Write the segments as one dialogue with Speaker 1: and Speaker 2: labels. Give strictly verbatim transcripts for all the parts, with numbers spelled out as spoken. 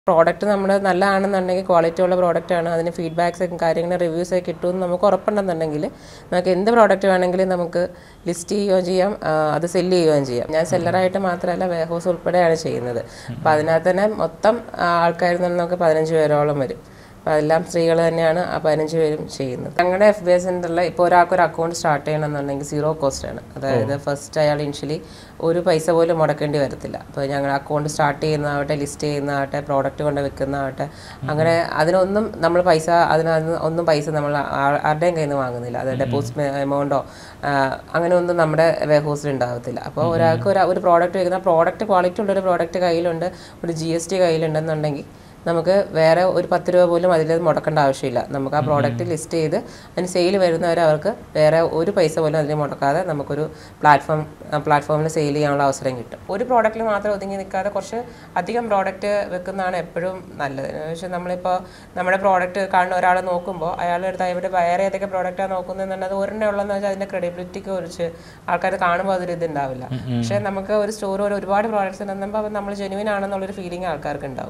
Speaker 1: Product നമ്മുടെ നല്ലതാണെന്നുണ്ടെങ്കിൽ quality ഉള്ള പ്രോഡക്റ്റാണ്, അതിന് ഫീഡ്ബാക്സൊക്കെ കാര്യങ്ങൾ റിവ്യൂസൊക്കെ കിട്ടുമെന്ന് നമുക്ക് ഉറപ്പുണ്ടെന്നുണ്ടെങ്കിൽ നമുക്ക് എന്ത് പ്രോഡക്റ്റ് വേണമെങ്കിലും നമുക്ക് ലിസ്റ്റ് ചെയ്യുകയും ചെയ്യാം, അത് സെല്ല് ചെയ്യുകയും ചെയ്യാം. ഞാൻ സെല്ലറായിട്ട് മാത്രമല്ല വെയർ ഹൗസ് ഉൾപ്പെടെയാണ് ചെയ്യുന്നത്. അപ്പോൾ അതിനകത്ത് തന്നെ മൊത്തം ആൾക്കാരിൽ നിന്ന് നമുക്ക് പതിനഞ്ച് പേരോളം വരും. അപ്പോൾ അതെല്ലാം സ്ത്രീകൾ തന്നെയാണ് ആ പതിനഞ്ച് പേരും ചെയ്യുന്നത്. ഞങ്ങളുടെ എഫ് ബി എസ് സെൻ്ററിൽ ഇപ്പോൾ ഒരാൾക്കൊരു അക്കൗണ്ട് സ്റ്റാർട്ട് ചെയ്യണമെന്നുണ്ടെങ്കിൽ സീറോ കോസ്റ്റ് ആണ്. അതായത് ഫസ്റ്റ് അയാൾ ഇനിഷ്യലി ഒരു പൈസ പോലും മുടക്കേണ്ടി വരത്തില്ല. അപ്പോൾ ഞങ്ങൾ അക്കൗണ്ട് സ്റ്റാർട്ട് ചെയ്യുന്നതാവട്ടെ, ലിസ്റ്റ് ചെയ്യുന്നതാവട്ടെ, പ്രോഡക്റ്റ് കൊണ്ട് വെക്കുന്നതാവട്ടെ, അങ്ങനെ അതിനൊന്നും നമ്മൾ പൈസ അതിനകത്ത് ഒന്നും പൈസ നമ്മൾ ആരുടെയും കയ്യിൽ നിന്ന് വാങ്ങുന്നില്ല. അത് ഡെപ്പോസിറ്റ് എമൗണ്ടോ അങ്ങനെ ഒന്നും നമ്മുടെ വെയർ ഹൗസിൽ ഉണ്ടാകത്തില്ല. അപ്പോൾ ഒരാൾക്ക് ഒരു ഒരു പ്രോഡക്റ്റ് വെക്കുന്ന പ്രോഡക്റ്റ് ക്വാളിറ്റി ഉള്ളൊരു പ്രോഡക്റ്റ് കയ്യിലുണ്ട്, ഒരു ജി എസ് ടി കയ്യിലുണ്ടെന്നുണ്ടെങ്കിൽ നമുക്ക് വേറെ ഒരു പത്ത് രൂപ പോലും അതിൽ മുടക്കേണ്ട ആവശ്യമില്ല. നമുക്ക് ആ പ്രോഡക്റ്റ് ലിസ്റ്റ് ചെയ്ത് അതിന് സെയിൽ വരുന്നവർ അവർക്ക് വേറെ ഒരു പൈസ പോലും അതിൽ മുടക്കാതെ നമുക്കൊരു പ്ലാറ്റ്ഫോം പ്ലാറ്റ്ഫോമിൽ സെയിൽ ചെയ്യാനുള്ള അവസരം കിട്ടും. ഒരു പ്രോഡക്റ്റിൽ മാത്രം ഒതുങ്ങി നിൽക്കാതെ കുറച്ച് അധികം പ്രോഡക്റ്റ് വെക്കുന്നതാണ് എപ്പോഴും നല്ലത്. പക്ഷേ നമ്മളിപ്പോൾ നമ്മുടെ പ്രോഡക്റ്റ് കാണുന്ന ഒരാൾ നോക്കുമ്പോൾ അയാളുടെ അടുത്ത് ഇവിടെ വേറെ ഏതൊക്കെ പ്രോഡക്റ്റാണ് നോക്കുന്നതെന്നുള്ളത് ഒരെണ്ണം ഉള്ളതെന്ന് വെച്ചാൽ അതിൻ്റെ ക്രെഡിബിലിറ്റിക്ക് കുറിച്ച് ആൾക്കാർ കാണുമ്പോൾ അതൊരു ഇതുണ്ടാവില്ല. പക്ഷേ നമുക്ക് ഒരു സ്റ്റോർ ഒരു ഒരുപാട് പ്രോഡക്റ്റ്സ് ഉണ്ടെന്നുമ്പോൾ നമ്മൾ ജെനുവിൻ ആണെന്നുള്ളൊരു ഫീലിംഗ് ആൾക്കാർക്ക് ഉണ്ടാവും.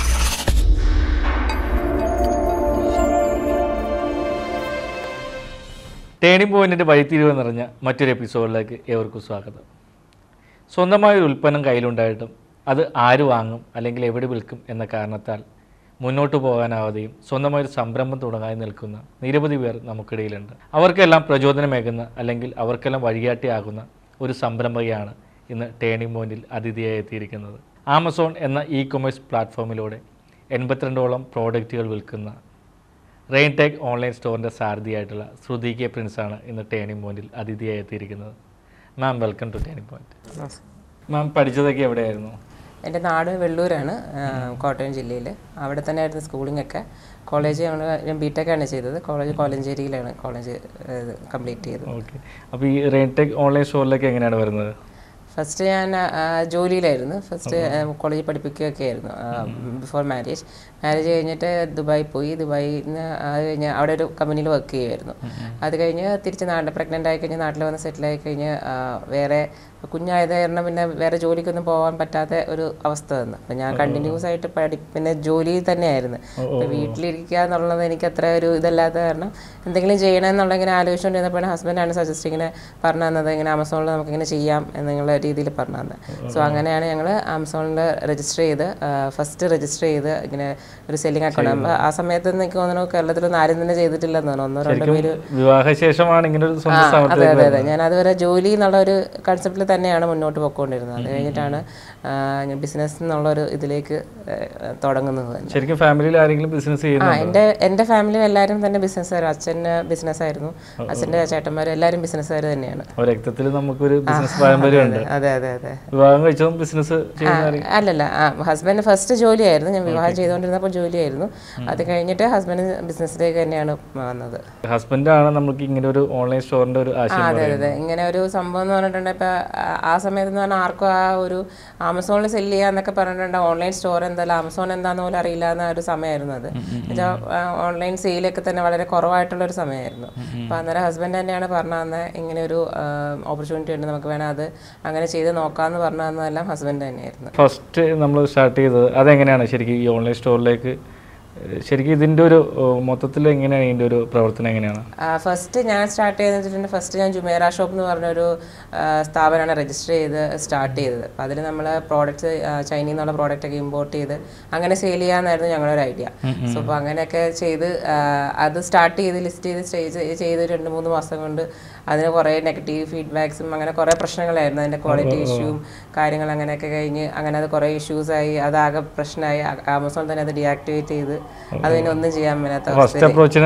Speaker 2: ടേണിംഗ് പോയിന്റിൻ്റെ വഴിത്തിരിവ് നിറഞ്ഞ മറ്റൊരു എപ്പിസോഡിലേക്ക് ഏവർക്കും സ്വാഗതം. സ്വന്തമായൊരു ഉൽപ്പന്നം കയ്യിലുണ്ടായിട്ടും അത് ആര് വാങ്ങും അല്ലെങ്കിൽ എവിടെ വിൽക്കും എന്ന കാരണത്താൽ മുന്നോട്ട് പോകാനാവാതെയും സ്വന്തമായൊരു സംരംഭം തുടങ്ങാൻ നിൽക്കുന്ന നിരവധി പേർ നമുക്കിടയിലുണ്ട്. അവർക്കെല്ലാം പ്രചോദനമേകുന്ന അല്ലെങ്കിൽ അവർക്കെല്ലാം വഴികാട്ടിയാകുന്ന ഒരു സംരംഭകയാണ് ഇന്ന് ടേണിംഗ് പോയിന്റിൽ അതിഥിയായി എത്തിയിരിക്കുന്നത്. ആമസോൺ എന്ന ഇ കൊമേഴ്സ് പ്ലാറ്റ്ഫോമിലൂടെ എൺപത്തിരണ്ടോളം പ്രോഡക്റ്റുകൾ വിൽക്കുന്ന റെയിൻടെക് ഓൺലൈൻ സ്റ്റോറിൻ്റെ സാരഥിയായിട്ടുള്ള ശ്രുതി കെ പ്രിൻസാണ് ഇന്ന് ടേണിംഗ് പോയിന്റിൽ അതിഥിയായി എത്തിയിരിക്കുന്നത്. Ma'am, welcome to turning point. Ma'am, പഠിച്ചതൊക്കെ എവിടെയായിരുന്നു?
Speaker 1: എൻ്റെ നാട് വെള്ളൂരാണ്, കോട്ടയം ജില്ലയിൽ. അവിടെ തന്നെ ആയിരുന്നു സ്കൂളിംഗ് ഒക്കെ. കോളേജ് ഞങ്ങൾ ഞാൻ ബി ടെക് ആണ് ചെയ്തത്. കോളേജ് കോലഞ്ചേരിയിലാണ് കോളേജ് കംപ്ലീറ്റ് ചെയ്തത്.
Speaker 2: ഓക്കെ. അപ്പോൾ ഈ റെയിൻടെക് ഓൺലൈൻ സ്റ്റോറിലേക്ക് എങ്ങനെയാണ് വരുന്നത്?
Speaker 1: ഫസ്റ്റ് ഞാൻ ജോലിയിലായിരുന്നു. ഫസ്റ്റ് കോളേജിൽ പഠിപ്പിക്കുകയൊക്കെ ആയിരുന്നു ബിഫോർ മാരേജ്. മാരേജ് കഴിഞ്ഞിട്ട് ദുബായി പോയി. ദുബായിൽ നിന്ന് അത് കഴിഞ്ഞ് അവിടെ ഒരു കമ്പനിയിൽ വർക്ക് ചെയ്യുമായിരുന്നു. അത് കഴിഞ്ഞ് തിരിച്ച് നാട്ടിൽ പ്രഗ്നൻ്റ് ആയി കഴിഞ്ഞ് നാട്ടിൽ വന്ന് സെറ്റിലായി കഴിഞ്ഞ് വേറെ കുഞ്ഞായത് കാരണം പിന്നെ വേറെ ജോലിക്കൊന്നും പോകാൻ പറ്റാത്ത ഒരു അവസ്ഥ വന്നു. അപ്പം ഞാൻ കണ്ടിന്യൂസ് ആയിട്ട് പഠി പിന്നെ ജോലിയിൽ തന്നെയായിരുന്നു. അപ്പോൾ വീട്ടിലിരിക്കുക എന്നുള്ളത് എനിക്ക് അത്ര ഒരു ഇതല്ലാത്ത കാരണം എന്തെങ്കിലും ചെയ്യണമെന്നുള്ള ഇങ്ങനെ ആലോചിച്ചുകൊണ്ടിരുന്നപ്പോഴാണ് ഹസ്ബൻഡാണ് സജസ്റ്റ് ഇങ്ങനെ പറഞ്ഞു തന്നത്, ഇങ്ങനെ ആമസോണിൽ നമുക്കിങ്ങനെ ചെയ്യാം എന്നുള്ള രീതിയിൽ പറഞ്ഞു തന്നത്. സോ അങ്ങനെയാണ് ഞങ്ങൾ ആമസോണിൽ രജിസ്റ്റർ ചെയ്ത് ഫസ്റ്റ് രജിസ്റ്റർ ചെയ്ത് ഇങ്ങനെ ഒരു സെല്ലിംഗ് അക്കൗണ്ട്. അപ്പോൾ ആ സമയത്ത് എനിക്ക് തോന്നുന്നു കേരളത്തിലൊന്നും ആരും തന്നെ ചെയ്തിട്ടില്ലെന്ന് തോന്നുന്നു. ഒന്നോ രണ്ടോ പേര്.
Speaker 2: വിവാഹശേഷമാണ് ഇങ്ങനെ ഒരു
Speaker 1: അതെ അതെ അതെ ഞാൻ അതുവരെ ജോലി എന്നുള്ള ഒരു കൺസെപ്റ്റിൽ തന്നെയാണ് മുന്നോട്ട് പോയിക്കൊണ്ടിരുന്നത്. അത് കഴിഞ്ഞിട്ടാണ് ഞാൻ ബിസിനസ് എന്നുള്ളൊരു ഇതിലേക്ക് തുടങ്ങുന്നത്.
Speaker 2: ശരിക്കും ഫാമിലിയിൽ ആരെങ്കിലും ബിസിനസ് ചെയ്യുന്നു?
Speaker 1: ആ എൻ്റെ എൻ്റെ ഫാമിലിയിൽ എല്ലാവരും തന്നെ ബിസിനസ്സുകാർ. അച്ഛന് ബിസിനസ്സായിരുന്നു, അച്ഛൻ്റെ ചേട്ടന്മാരും എല്ലാവരും ബിസിനസ്സുകാർ തന്നെയാണ്.
Speaker 2: രക്തത്തിൽ നമുക്കൊരു ബിസിനസ് പാരമ്പര്യമുണ്ട്.
Speaker 1: അതെ അതെ അതെ.
Speaker 2: വിവാഹം കഴിച്ചതും ബിസിനസ്?
Speaker 1: അല്ലല്ല, ആ ഹസ്ബൻഡ് ഫസ്റ്റ് ജോലിയായിരുന്നു. ഞാൻ വിവാഹം ചെയ്തുകൊണ്ടിരുന്നപ്പോൾ ജോലിയായിരുന്നു. അത് കഴിഞ്ഞിട്ട് ഹസ്ബൻഡ് ബിസിനസ്സിലേക്ക് തന്നെയാണ് വന്നത്.
Speaker 2: ഹസ്ബൻഡാണ് നമുക്ക് ഇങ്ങനെ ഒരു ഓൺലൈൻ സ്റ്റോറിന്റെ ഒരു ആശയം.
Speaker 1: അതെ അതെ. ഇങ്ങനെ ഒരു സംഭവം എന്ന് പറഞ്ഞിട്ടുണ്ടെങ്കിൽ ഇപ്പം ആ സമയത്ത് എന്ന് പറഞ്ഞാൽ ആർക്കും ആ ഒരു ആമസോണിൽ സെല്ല് ചെയ്യാന്നൊക്കെ പറഞ്ഞിട്ടുണ്ട്. ഓൺലൈൻ സ്റ്റോർ എന്തായാലും ആമസോൺ എന്താണെന്ന് പോലും അറിയില്ല എന്ന ഒരു സമയമായിരുന്നു അത്. എന്നുവെച്ചാൽ ഓൺലൈൻ സെയിലൊക്കെ തന്നെ വളരെ കുറവായിട്ടുള്ളൊരു സമയമായിരുന്നു. അപ്പോൾ അന്നേരം ഹസ്ബൻഡ് തന്നെയാണ് പറഞ്ഞു തന്നെ ഇങ്ങനെ ഒരു ഓപ്പർച്യൂണിറ്റി ഉണ്ട്, നമുക്ക് വേണം അത് അങ്ങനെ ചെയ്ത് നോക്കാമെന്ന് പറഞ്ഞു തന്നതെല്ലാം ഹസ്ബൻഡ് തന്നെയായിരുന്നു.
Speaker 2: ഫസ്റ്റ് നമ്മൾ സ്റ്റാർട്ട് ചെയ്തത് അതെങ്ങനെയാണ് ശരിക്കും ഈ ഓൺലൈൻ സ്റ്റോറിലേക്ക്? ശരിക്കും ഇതിൻ്റെ ഒരു മൊത്തത്തിൽ എങ്ങനെയാണ് ഇതിൻ്റെ ഒരു പ്രവർത്തനം എങ്ങനെയാണ്?
Speaker 1: ഫസ്റ്റ് ഞാൻ സ്റ്റാർട്ട് ചെയ്തെന്ന് വെച്ചിട്ടുണ്ടെങ്കിൽ ഫസ്റ്റ് ഞാൻ ജുമേറ ഷോപ്പ് എന്ന് പറഞ്ഞൊരു സ്ഥാപനമാണ് രജിസ്റ്റർ ചെയ്ത് സ്റ്റാർട്ട് ചെയ്തത്. അപ്പോൾ അതിൽ നമ്മൾ പ്രോഡക്റ്റ്സ് ചൈനയിൽ നിന്നുള്ള പ്രോഡക്റ്റൊക്കെ ഇമ്പോർട്ട് ചെയ്ത് അങ്ങനെ സെയിൽ ചെയ്യാമെന്നായിരുന്നു ഞങ്ങളുടെ ഒരു ഐഡിയ. സോ അപ്പോൾ അങ്ങനെയൊക്കെ ചെയ്ത് അത് സ്റ്റാർട്ട് ചെയ്ത് ലിസ്റ്റ് ചെയ്ത് സ്റ്റേജ് ചെയ്ത് രണ്ട് മൂന്ന് മാസം കൊണ്ട് അതിന് കുറേ നെഗറ്റീവ് ഫീഡ്ബാക്സും അങ്ങനെ കുറേ പ്രശ്നങ്ങളായിരുന്നു. അതിൻ്റെ ക്വാളിറ്റി ഇഷ്യൂവും കാര്യങ്ങൾ അങ്ങനെയൊക്കെ കഴിഞ്ഞ് അങ്ങനെ അത് കുറേ ഇഷ്യൂസായി, അതാകെ പ്രശ്നമായി. ആമസോൺ തന്നെ അത് ഡീആക്ടിവേറ്റ് ചെയ്ത് അതിനെ ഒന്നും ചെയ്യാൻ മേലാത്ത
Speaker 2: ഫസ്റ്റ് അപ്രോച്ച്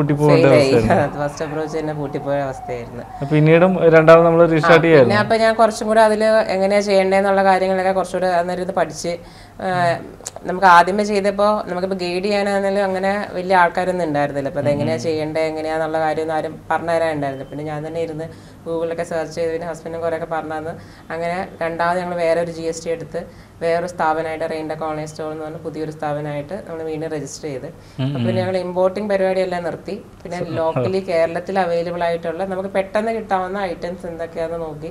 Speaker 1: തന്നെ പൂട്ടിപ്പോയ അവസ്ഥയായിരുന്നു.
Speaker 2: പിന്നീടും രണ്ടാമത് നമ്മൾ റീസ്റ്റാർട്ട് ചെയ്യാം.
Speaker 1: പിന്നെ അപ്പം ഞാൻ കുറച്ചും കൂടെ അതിൽ എങ്ങനെയാണ് ചെയ്യേണ്ടതെന്നുള്ള കാര്യങ്ങളൊക്കെ കുറച്ചുകൂടെ അന്നേരം ഇത് പഠിച്ച് നമുക്ക് ആദ്യമേ ചെയ്തപ്പോൾ നമുക്കിപ്പോൾ ഗൈഡ് ചെയ്യാനാണെങ്കിലും അങ്ങനെ വലിയ ആൾക്കാരൊന്നും ഉണ്ടായിരുന്നില്ല. അപ്പോൾ അതെങ്ങനെയാണ് ചെയ്യേണ്ടത് എങ്ങനെയാണെന്നുള്ള കാര്യമൊന്നും ആരും പറഞ്ഞു തരാൻ ഉണ്ടായിരുന്നു. പിന്നെ ഞാൻ തന്നെ ഇരുന്ന് ഗൂഗിളിലൊക്കെ സെർച്ച് ചെയ്ത് പിന്നെ ഹസ്ബൻഡും കുറേയൊക്കെ പറഞ്ഞു തന്ന് അങ്ങനെ രണ്ടാമത് ഞങ്ങൾ വേറെ ഒരു ജി എസ് ടി എടുത്ത് വേറൊരു സ്ഥാപനമായിട്ട് റെയിൻടെക് ഓൺലൈൻ സ്റ്റോർ എന്ന് പറഞ്ഞാൽ പുതിയൊരു സ്ഥാപനമായിട്ട് നമ്മൾ വീണ്ടും രജിസ്റ്റർ ചെയ്ത് അപ്പോൾ പിന്നെ ഞങ്ങൾ ഇമ്പോർട്ടിംഗ് പരിപാടിയെല്ലാം നിർത്തി. പിന്നെ ലോക്കലി കേരളത്തിൽ അവൈലബിൾ ആയിട്ടുള്ള നമുക്ക് പെട്ടെന്ന് കിട്ടാവുന്ന ഐറ്റംസ് എന്തൊക്കെയാണെന്ന് നോക്കി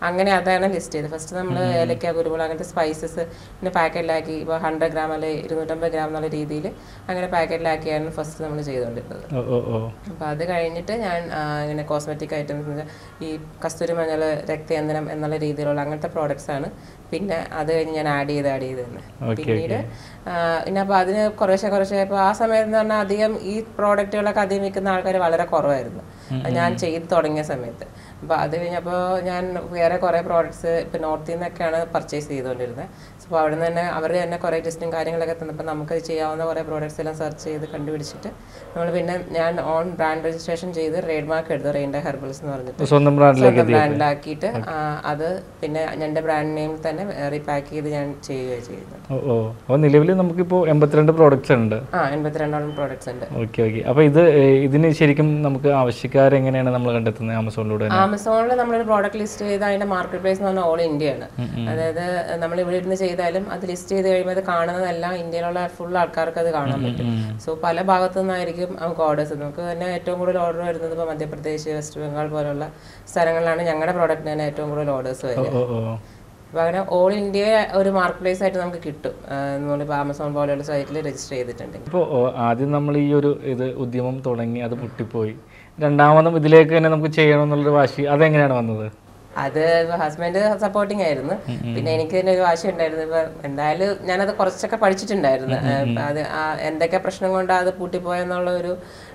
Speaker 1: അങ്ങനെ അതാണ് ലിസ്റ്റ് ചെയ്തത്. ഫസ്റ്റ് നമ്മൾ ഏലക്ക, കുരുമുളക് അങ്ങനത്തെ സ്പൈസസ് പിന്നെ പാക്കറ്റിലാക്കി ഇപ്പോൾ ഹൺഡ്രഡ് ഗ്രാം അല്ലെങ്കിൽ ഇരുന്നൂറ്റമ്പത് ഗ്രാം എന്നുള്ള രീതിയിൽ അങ്ങനെ പാക്കറ്റിലാക്കിയാണ് ഫസ്റ്റ് നമ്മൾ ചെയ്തുകൊണ്ടിരുന്നത്. അപ്പോൾ അത് കഴിഞ്ഞിട്ട് ഞാൻ ഇങ്ങനെ കോസ്മെറ്റിക് ഐറ്റംസ്, ഈ കസ്തൂരി മഞ്ഞൾ, രക്തചന്ദനം എന്നുള്ള രീതിയിലുള്ള അങ്ങനത്തെ പ്രോഡക്ട്സ് ആണ് പിന്നെ അത് കഴിഞ്ഞ് ഞാൻ ആഡ് ചെയ്ത് ആഡ് ചെയ്ത് തന്നെ. പിന്നീട് പിന്നെ അപ്പോൾ അതിന് കുറേശ്ശെ കുറേശ്ശെ ഇപ്പോൾ ആ സമയത്ത് എന്ന് പറഞ്ഞാൽ അധികം ഈ പ്രോഡക്റ്റുകളൊക്കെ അധികം വിൽക്കുന്ന ആൾക്കാർ വളരെ കുറവായിരുന്നു ഞാൻ ചെയ്ത് തുടങ്ങിയ സമയത്ത്. അപ്പോൾ അത് കഴിഞ്ഞപ്പോൾ ഞാൻ വേറെ കുറേ പ്രോഡക്ട്സ് ഇപ്പോൾ നോർത്തിൽ നിന്നൊക്കെയാണ് പർച്ചേസ് ചെയ്തുകൊണ്ടിരുന്നത്. അപ്പോൾ അവിടെ നിന്ന് തന്നെ അവർ തന്നെ കുറേ ടെസ്റ്റും കാര്യങ്ങളൊക്കെ തന്നപ്പോൾ നമുക്ക് ചെയ്യാവുന്ന കുറേ പ്രോഡക്ട്സ് എല്ലാം സെർച്ച് ചെയ്ത് കണ്ടുപിടിച്ചിട്ട് നമ്മൾ പിന്നെ ഞാൻ ഓൺ ബ്രാൻഡ് രജിസ്ട്രേഷൻ ചെയ്ത് ട്രേഡ് മാർക്ക് എടുത്തു, റെയിൻടെക് ഹെർബൽസ് എന്ന് പറഞ്ഞിട്ട് സ്വന്തം ബ്രാൻഡിലാക്കിയിട്ട് അത് പിന്നെ എൻ്റെ ബ്രാൻഡ് നെയിം തന്നെ റീപാക്ക് ചെയ്ത് ഞാൻ ചെയ്യുകയാണ് ചെയ്യുന്നത്.
Speaker 2: ഓ, നിലവിൽ നമുക്കിപ്പോൾ എൺപത്തിരണ്ട് പ്രോഡക്ട്സ് ഉണ്ട്.
Speaker 1: ആ എൺപത്തിരണ്ടോളം പ്രോഡക്ട്സ് ഉണ്ട്.
Speaker 2: Okay okay. അപ്പോൾ ഇത് ഇതിന് ശരിക്കും നമുക്ക് ആവശ്യക്കാരെങ്ങനെയാണ് നമ്മൾ കണ്ടെത്തുന്നത്? ആമസോണിലൂടെ?
Speaker 1: ആമസോണിൽ നമ്മളൊരു പ്രോഡക്റ്റ് ലിസ്റ്റ് ചെയ്ത് അതിന്റെ മാർക്കറ്റ് പ്ലേസ് എന്ന് പറഞ്ഞാൽ ഓൾ ഇന്ത്യ ആണ്. അതായത് നമ്മൾ ഇവിടെ ഇരുന്ന് ചെയ്താലും അത് ലിസ്റ്റ് ചെയ്ത് കഴിയുമ്പോൾ അത് കാണുന്നതെല്ലാം ഇന്ത്യയിലുള്ള ഫുൾ ആൾക്കാർക്ക് അത് കാണാൻ പറ്റും. സോ പല ഭാഗത്തു നിന്നായിരിക്കും നമുക്ക് ഓർഡേഴ്സ്. നമുക്ക് തന്നെ ഏറ്റവും കൂടുതൽ ഓർഡർ വരുന്നത് ഇപ്പോൾ മധ്യപ്രദേശ്, വെസ്റ്റ് ബംഗാൾ പോലുള്ള സ്ഥലങ്ങളിലാണ് ഞങ്ങളുടെ പ്രോഡക്റ്റിന് തന്നെ ഏറ്റവും കൂടുതൽ ഓർഡേഴ്സ് വരുന്നത്. അപ്പോൾ അങ്ങനെ ഓൾ ഇന്ത്യ ഒരു മാർക്കറ്റ് പ്ലേസ് ആയിട്ട് നമുക്ക് കിട്ടും നമ്മളിപ്പോൾ ആമസോൺ പോലെയുള്ള സൈറ്റിൽ രജിസ്റ്റർ ചെയ്തിട്ടുണ്ടെങ്കിൽ.
Speaker 2: ഇപ്പോൾ ആദ്യം നമ്മൾ ഈ ഒരു ഇത് ഉദ്യമം തുടങ്ങി, അത് പൊട്ടിപ്പോയി, രണ്ടാമതും ഇതിലേക്ക് തന്നെ നമുക്ക് ചെയ്യണമെന്നുള്ളൊരു വാശി അതെങ്ങനെയാണ് വന്നത്?
Speaker 1: അത് ഹസ്ബൻഡ് സപ്പോർട്ടിങ് ആയിരുന്നു. പിന്നെ എനിക്ക് തന്നെ ഒരു വാശി ഉണ്ടായിരുന്നു. ഇപ്പൊ എന്തായാലും ഞാനത് കുറച്ചൊക്കെ പഠിച്ചിട്ടുണ്ടായിരുന്നു. അത് എന്തൊക്കെ പ്രശ്നം കൊണ്ടാണ് അത് പൂട്ടിപ്പോയെന്നുള്ള ഒരു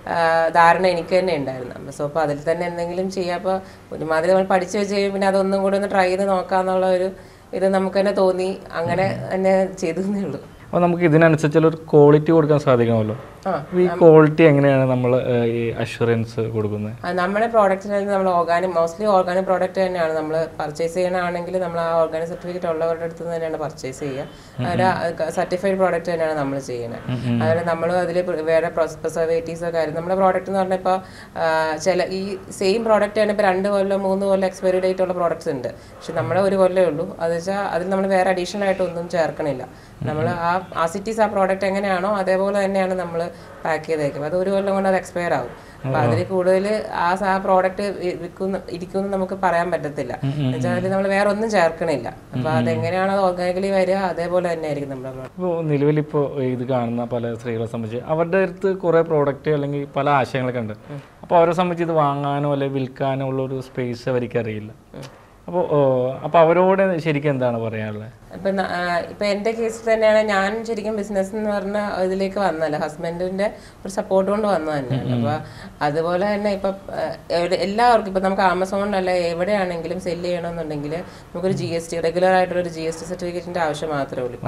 Speaker 1: ധാരണ എനിക്ക് തന്നെ ഉണ്ടായിരുന്നു. സോ അപ്പോൾ അതിൽ തന്നെ എന്തെങ്കിലും ചെയ്യാം. അപ്പോൾ ഒരുമാതിരി നമ്മൾ പഠിച്ചു വെച്ച് കഴിയും പിന്നെ അതൊന്നും കൂടി ഒന്ന് ട്രൈ ചെയ്ത് നോക്കാന്നുള്ള ഒരു ഇത് നമുക്ക് തന്നെ തോന്നി. അങ്ങനെ തന്നെ ചെയ്തേ ഉള്ളൂ.
Speaker 2: അപ്പോൾ നമുക്ക് ഇതിനനുസരിച്ചുള്ള ഒരു ക്വാളിറ്റി കൊടുക്കാൻ സാധിക്കണമല്ലോ. ഈ ക്വാളിറ്റി എങ്ങനെയാണ് നമ്മൾ ഈ അഷുറൻസ് കൊടുക്കുന്നത്?
Speaker 1: നമ്മുടെ പ്രോഡക്റ്റിന് നമ്മൾ ഓർഗാനിക് മോസ്റ്റ്ലി ഓർഗാനിക് പ്രോഡക്റ്റ് തന്നെയാണ് നമ്മൾ പർച്ചേസ് ചെയ്യണമെങ്കിൽ നമ്മൾ ആ ഓർഗാനിക് സർട്ടിഫിക്കറ്റ് ഉള്ളവരുടെ അടുത്ത് നിന്ന് തന്നെയാണ് പർച്ചേസ് ചെയ്യുക. ഒരു സർട്ടിഫൈഡ് പ്രോഡക്റ്റ് തന്നെയാണ് നമ്മൾ ചെയ്യുന്നത്. അതുപോലെ നമ്മൾ അതിൽ വേറെ പ്രിസർവേറ്റീവ്സോ കാര്യം നമ്മുടെ പ്രോഡക്റ്റ് എന്ന് പറഞ്ഞാൽ ഇപ്പോൾ ചില ഈ സെയിം പ്രോഡക്റ്റ് തന്നെ ഇപ്പോൾ രണ്ട് കൊല്ലം മൂന്ന് കൊല്ലം എക്സ്പയറി ഡേറ്റ് ഉള്ള പ്രോഡക്ട്സ് ഉണ്ട്. പക്ഷെ നമ്മുടെ ഒരു കൊല്ലമേ ഉള്ളൂ. അത് വെച്ചാൽ അതിൽ നമ്മൾ വേറെ അഡീഷണൽ ആയിട്ട് ഒന്നും ചേർക്കണില്ല. നമ്മൾ ആ ആ സിറ്റീസ് ആ പ്രോഡക്റ്റ് എങ്ങനെയാണോ അതേപോലെ തന്നെയാണ് നമ്മൾ പാക്ക് ചെയ്തേക്കും. അത് ഒരു കൊല്ലം കൊണ്ട് അത് എക്സ്പയർ ആവും. അപ്പൊ അതിൽ കൂടുതൽ ആ ആ പ്രോഡക്റ്റ് വിൽക്കുന്ന ഇരിക്കുമെന്ന് നമുക്ക് പറയാൻ പറ്റത്തില്ല. എന്നുവെച്ചാൽ നമ്മൾ വേറെ ഒന്നും ചേർക്കണില്ല. അപ്പൊ അതെങ്ങനെയാണ് അത് ഓർഗാനിക്കലി വരിക അതേപോലെ തന്നെ ആയിരിക്കും നമ്മുടെ പ്രോഡക്റ്റ്.
Speaker 2: ഇപ്പോൾ നിലവിലിപ്പോൾ ഇത് കാണുന്ന പല സ്ത്രീകളെ സംബന്ധിച്ച് അവരുടെ അടുത്ത് കുറേ പ്രോഡക്റ്റ് അല്ലെങ്കിൽ പല ആശയങ്ങളൊക്കെ ഉണ്ട്. അപ്പോൾ അവരെ സംബന്ധിച്ച് ഇത് വാങ്ങാനോ അല്ലെങ്കിൽ വിൽക്കാനോ ഉള്ള ഒരു സ്പേസ് അവർക്ക് അറിയില്ല. അപ്പോൾ അപ്പോൾ അവരോട് ശരിക്കും എന്താണ് പറയാനുള്ളത്?
Speaker 1: ഇപ്പം ഇപ്പം എൻ്റെ കേസിൽ തന്നെയാണ് ഞാൻ ശരിക്കും ബിസിനസ് എന്ന് പറഞ്ഞ ഇതിലേക്ക് വന്നല്ല, ഹസ്ബൻഡിൻ്റെ ഒരു സപ്പോർട്ട് കൊണ്ട് വന്നത് തന്നെയാണ്. അപ്പോൾ അതുപോലെ തന്നെ ഇപ്പം എല്ലാവർക്കും ഇപ്പം നമുക്ക് ആമസോണിലല്ല എവിടെയാണെങ്കിലും സെല്ല് ചെയ്യണമെന്നുണ്ടെങ്കിൽ നമുക്കൊരു ജി എസ് ടി റെഗുലർ ആയിട്ടുള്ളൊരു ജി എസ് ടി സർട്ടിഫിക്കറ്റിൻ്റെ ആവശ്യം മാത്രമേ ഉള്ളൂ.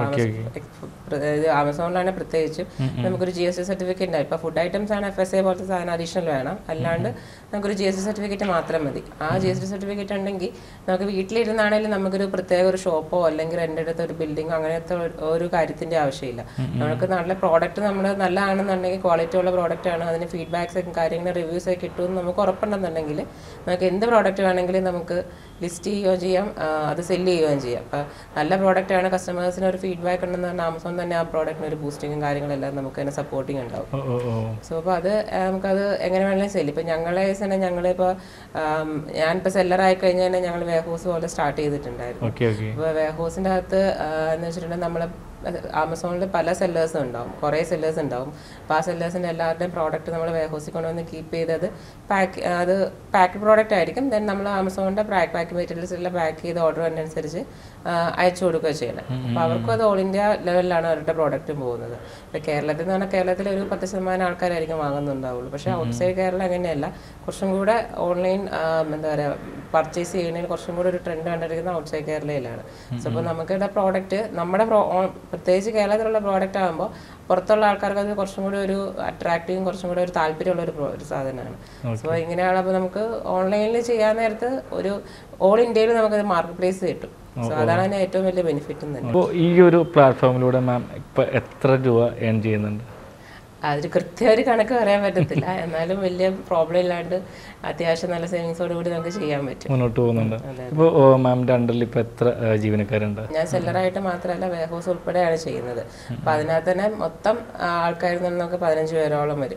Speaker 1: ഇപ്പം ഇത് ആമസോണിലാണ് പ്രത്യേകിച്ചും നമുക്കൊരു ജി എസ് ടി സർട്ടിഫിക്കറ്റ് ഉണ്ടാവും. ഇപ്പോൾ ഫുഡ് ഐറ്റംസ് ആണ് എഫ് എസ് എ പോലത്തെ സാധനം അഡീഷണൽ വേണം. അല്ലാണ്ട് നമുക്കൊരു ജി എസ് ടി സർട്ടിഫിക്കറ്റ് മാത്രം മതി. ആ ജി എസ് ടി സർട്ടിഫിക്കറ്റ് ഉണ്ടെങ്കിൽ നമുക്ക് വീട്ടിലിരുന്നാണെങ്കിലും നമുക്കൊരു പ്രത്യേക ഒരു ഷോപ്പോ അല്ലെങ്കിൽ എൻ്റെ അടുത്ത് ഒരു ബിൽഡിങ്ങോ അങ്ങനത്തെ ഒരു കാര്യത്തിൻ്റെ ആവശ്യമില്ല. നമുക്ക് നല്ല പ്രോഡക്റ്റ് നമ്മൾ നല്ലതാണെന്നുണ്ടെങ്കിൽ ക്വാളിറ്റി ഉള്ള പ്രോഡക്റ്റ് ആണ്, അതിന് ഫീഡ്ബാക്സൊക്കെ കാര്യങ്ങൾ റിവ്യൂസൊക്കെ കിട്ടുമെന്ന് നമുക്ക് ഉറപ്പുണ്ടെന്നുണ്ടെങ്കിൽ നമുക്ക് എന്ത് പ്രോഡക്റ്റ് വേണമെങ്കിലും നമുക്ക് ലിസ്റ്റ് ചെയ്യുകയും ചെയ്യാം, അത് സെല്ല് ചെയ്യുകയും ചെയ്യാം. അപ്പോൾ നല്ല പ്രോഡക്റ്റാണ്, കസ്റ്റമേഴ്സിന് ഒരു ഫീഡ്ബാക്ക് ഉണ്ടെന്ന് പറഞ്ഞാൽ ആമസോൺ തന്നെ ആ പ്രോഡക്റ്റിന് ഒരു ബൂസ്റ്റിങ്ങും കാര്യങ്ങളെല്ലാം നമുക്ക് തന്നെ സപ്പോർട്ടിങ് ഉണ്ടാവും. സോ അപ്പോൾ അത് നമുക്കത് എങ്ങനെ വേണമെങ്കിലും സെല്ല്. ഇപ്പോൾ ഞങ്ങളെ തന്നെ ഞങ്ങളിപ്പോൾ ഞാനിപ്പോൾ സെല്ലറായി കഴിഞ്ഞാൽ തന്നെ ഞങ്ങൾ വെയർ ഹൗസ് പോലെ സ്റ്റാർട്ട് ചെയ്തിട്ടുണ്ടായിരുന്നു. അപ്പോൾ വെയർ ഹൗസിൻ്റെ അകത്ത് എന്ന് വെച്ചിട്ടുണ്ടെങ്കിൽ നമ്മൾ ആമസോണിൽ പല സെല്ലേഴ്സും ഉണ്ടാവും, കുറേ സെല്ലേഴ്സ് ഉണ്ടാവും. അപ്പോൾ ആ സെല്ലേഴ്സിൻ്റെ എല്ലാവരുടെയും പ്രോഡക്റ്റ് നമ്മൾ വെയർ ഹൗസിൽ കൊണ്ടുവന്ന് കീപ്പ് ചെയ്തത് പാക്ക് അത് പാക്ക് പ്രോഡക്റ്റ് ആയിരിക്കും. ദെൻ നമ്മൾ ആമസോണിൻ്റെ പാക്ക് പാക്ക് മെറ്റീരിയൽസ് എല്ലാം പാക്ക് ചെയ്ത് ഓർഡർ അനുസരിച്ച് അയച്ചു കൊടുക്കുക ചെയ്യണം. അപ്പോൾ അവർക്കും അത് ഓൾ ഇന്ത്യ ലെവലിലാണ് അവരുടെ പ്രോഡക്റ്റും പോകുന്നത്. ഇപ്പോൾ കേരളത്തിൽ എന്ന് പറഞ്ഞാൽ കേരളത്തിൽ ഒരു പത്ത് ശതമാനം ആൾക്കാരായിരിക്കും വാങ്ങുന്നുണ്ടാവുള്ളൂ. പക്ഷേ ഔട്ട് സൈഡ് കേരളം അങ്ങനെയല്ല, കുറച്ചും കൂടെ ഓൺലൈൻ എന്താ പറയുക പർച്ചേസ് ചെയ്യുന്നതിന് കുറച്ചും കൂടെ ഒരു ട്രെൻഡ് കണ്ടിരിക്കുന്നത് ഔട്ട് സൈഡ് കേരളയിലാണ്. സോ അപ്പോൾ നമുക്കിവിടെ പ്രോഡക്റ്റ് നമ്മുടെ പ്രത്യേകിച്ച് കേരളത്തിലുള്ള പ്രോഡക്റ്റ് ആകുമ്പോൾ പുറത്തുള്ള ആൾക്കാർക്ക് അത് കുറച്ചും കൂടി ഒരു അട്രാക്റ്റീവും കുറച്ചും കൂടി ഒരു താല്പര്യമുള്ള ഒരു ഒരു സാധനമാണ്. സോ ഇങ്ങനെയാണ്. അപ്പോൾ നമുക്ക് ഓൺലൈനിൽ ചെയ്യാൻ നേരത്ത് ഒരു ഓൾ ഇന്ത്യയിൽ നമുക്കത് മാർക്കറ്റ് പ്ലേസ് കിട്ടും. സോ അതാണ് അതിന് ഏറ്റവും വലിയ ബെനിഫിറ്റ് തന്നെ.
Speaker 2: അപ്പോൾ ഈ ഒരു പ്ലാറ്റ്ഫോമിലൂടെ മാം ഇപ്പോൾ എത്ര രൂപ ഏൺ ചെയ്യുന്നുണ്ട്?
Speaker 1: അതൊരു കൃത്യ ഒരു കണക്ക് പറയാൻ പറ്റത്തില്ല. എന്നാലും വലിയ പ്രോബ്ലം ഇല്ലാണ്ട് അത്യാവശ്യം നല്ല സേവിങ്സോട് കൂടി നമുക്ക് ചെയ്യാൻ പറ്റും,
Speaker 2: മുന്നോട്ട് പോകുന്നുണ്ട്. ഇപ്പോൾ മാമിൻ്റെ അണ്ടറിൽ ഇപ്പോൾ എത്ര ജീവനക്കാരുണ്ട്?
Speaker 1: ഞാൻ സെല്ലറായിട്ട് മാത്രമല്ല വെയർ ഹൗസ് ഉൾപ്പെടെയാണ് ചെയ്യുന്നത്. അപ്പോൾ അതിനകത്ത് തന്നെ മൊത്തം ആൾക്കാരിൽ നിന്ന് നമുക്ക് പതിനഞ്ച് പേരോളം വരും.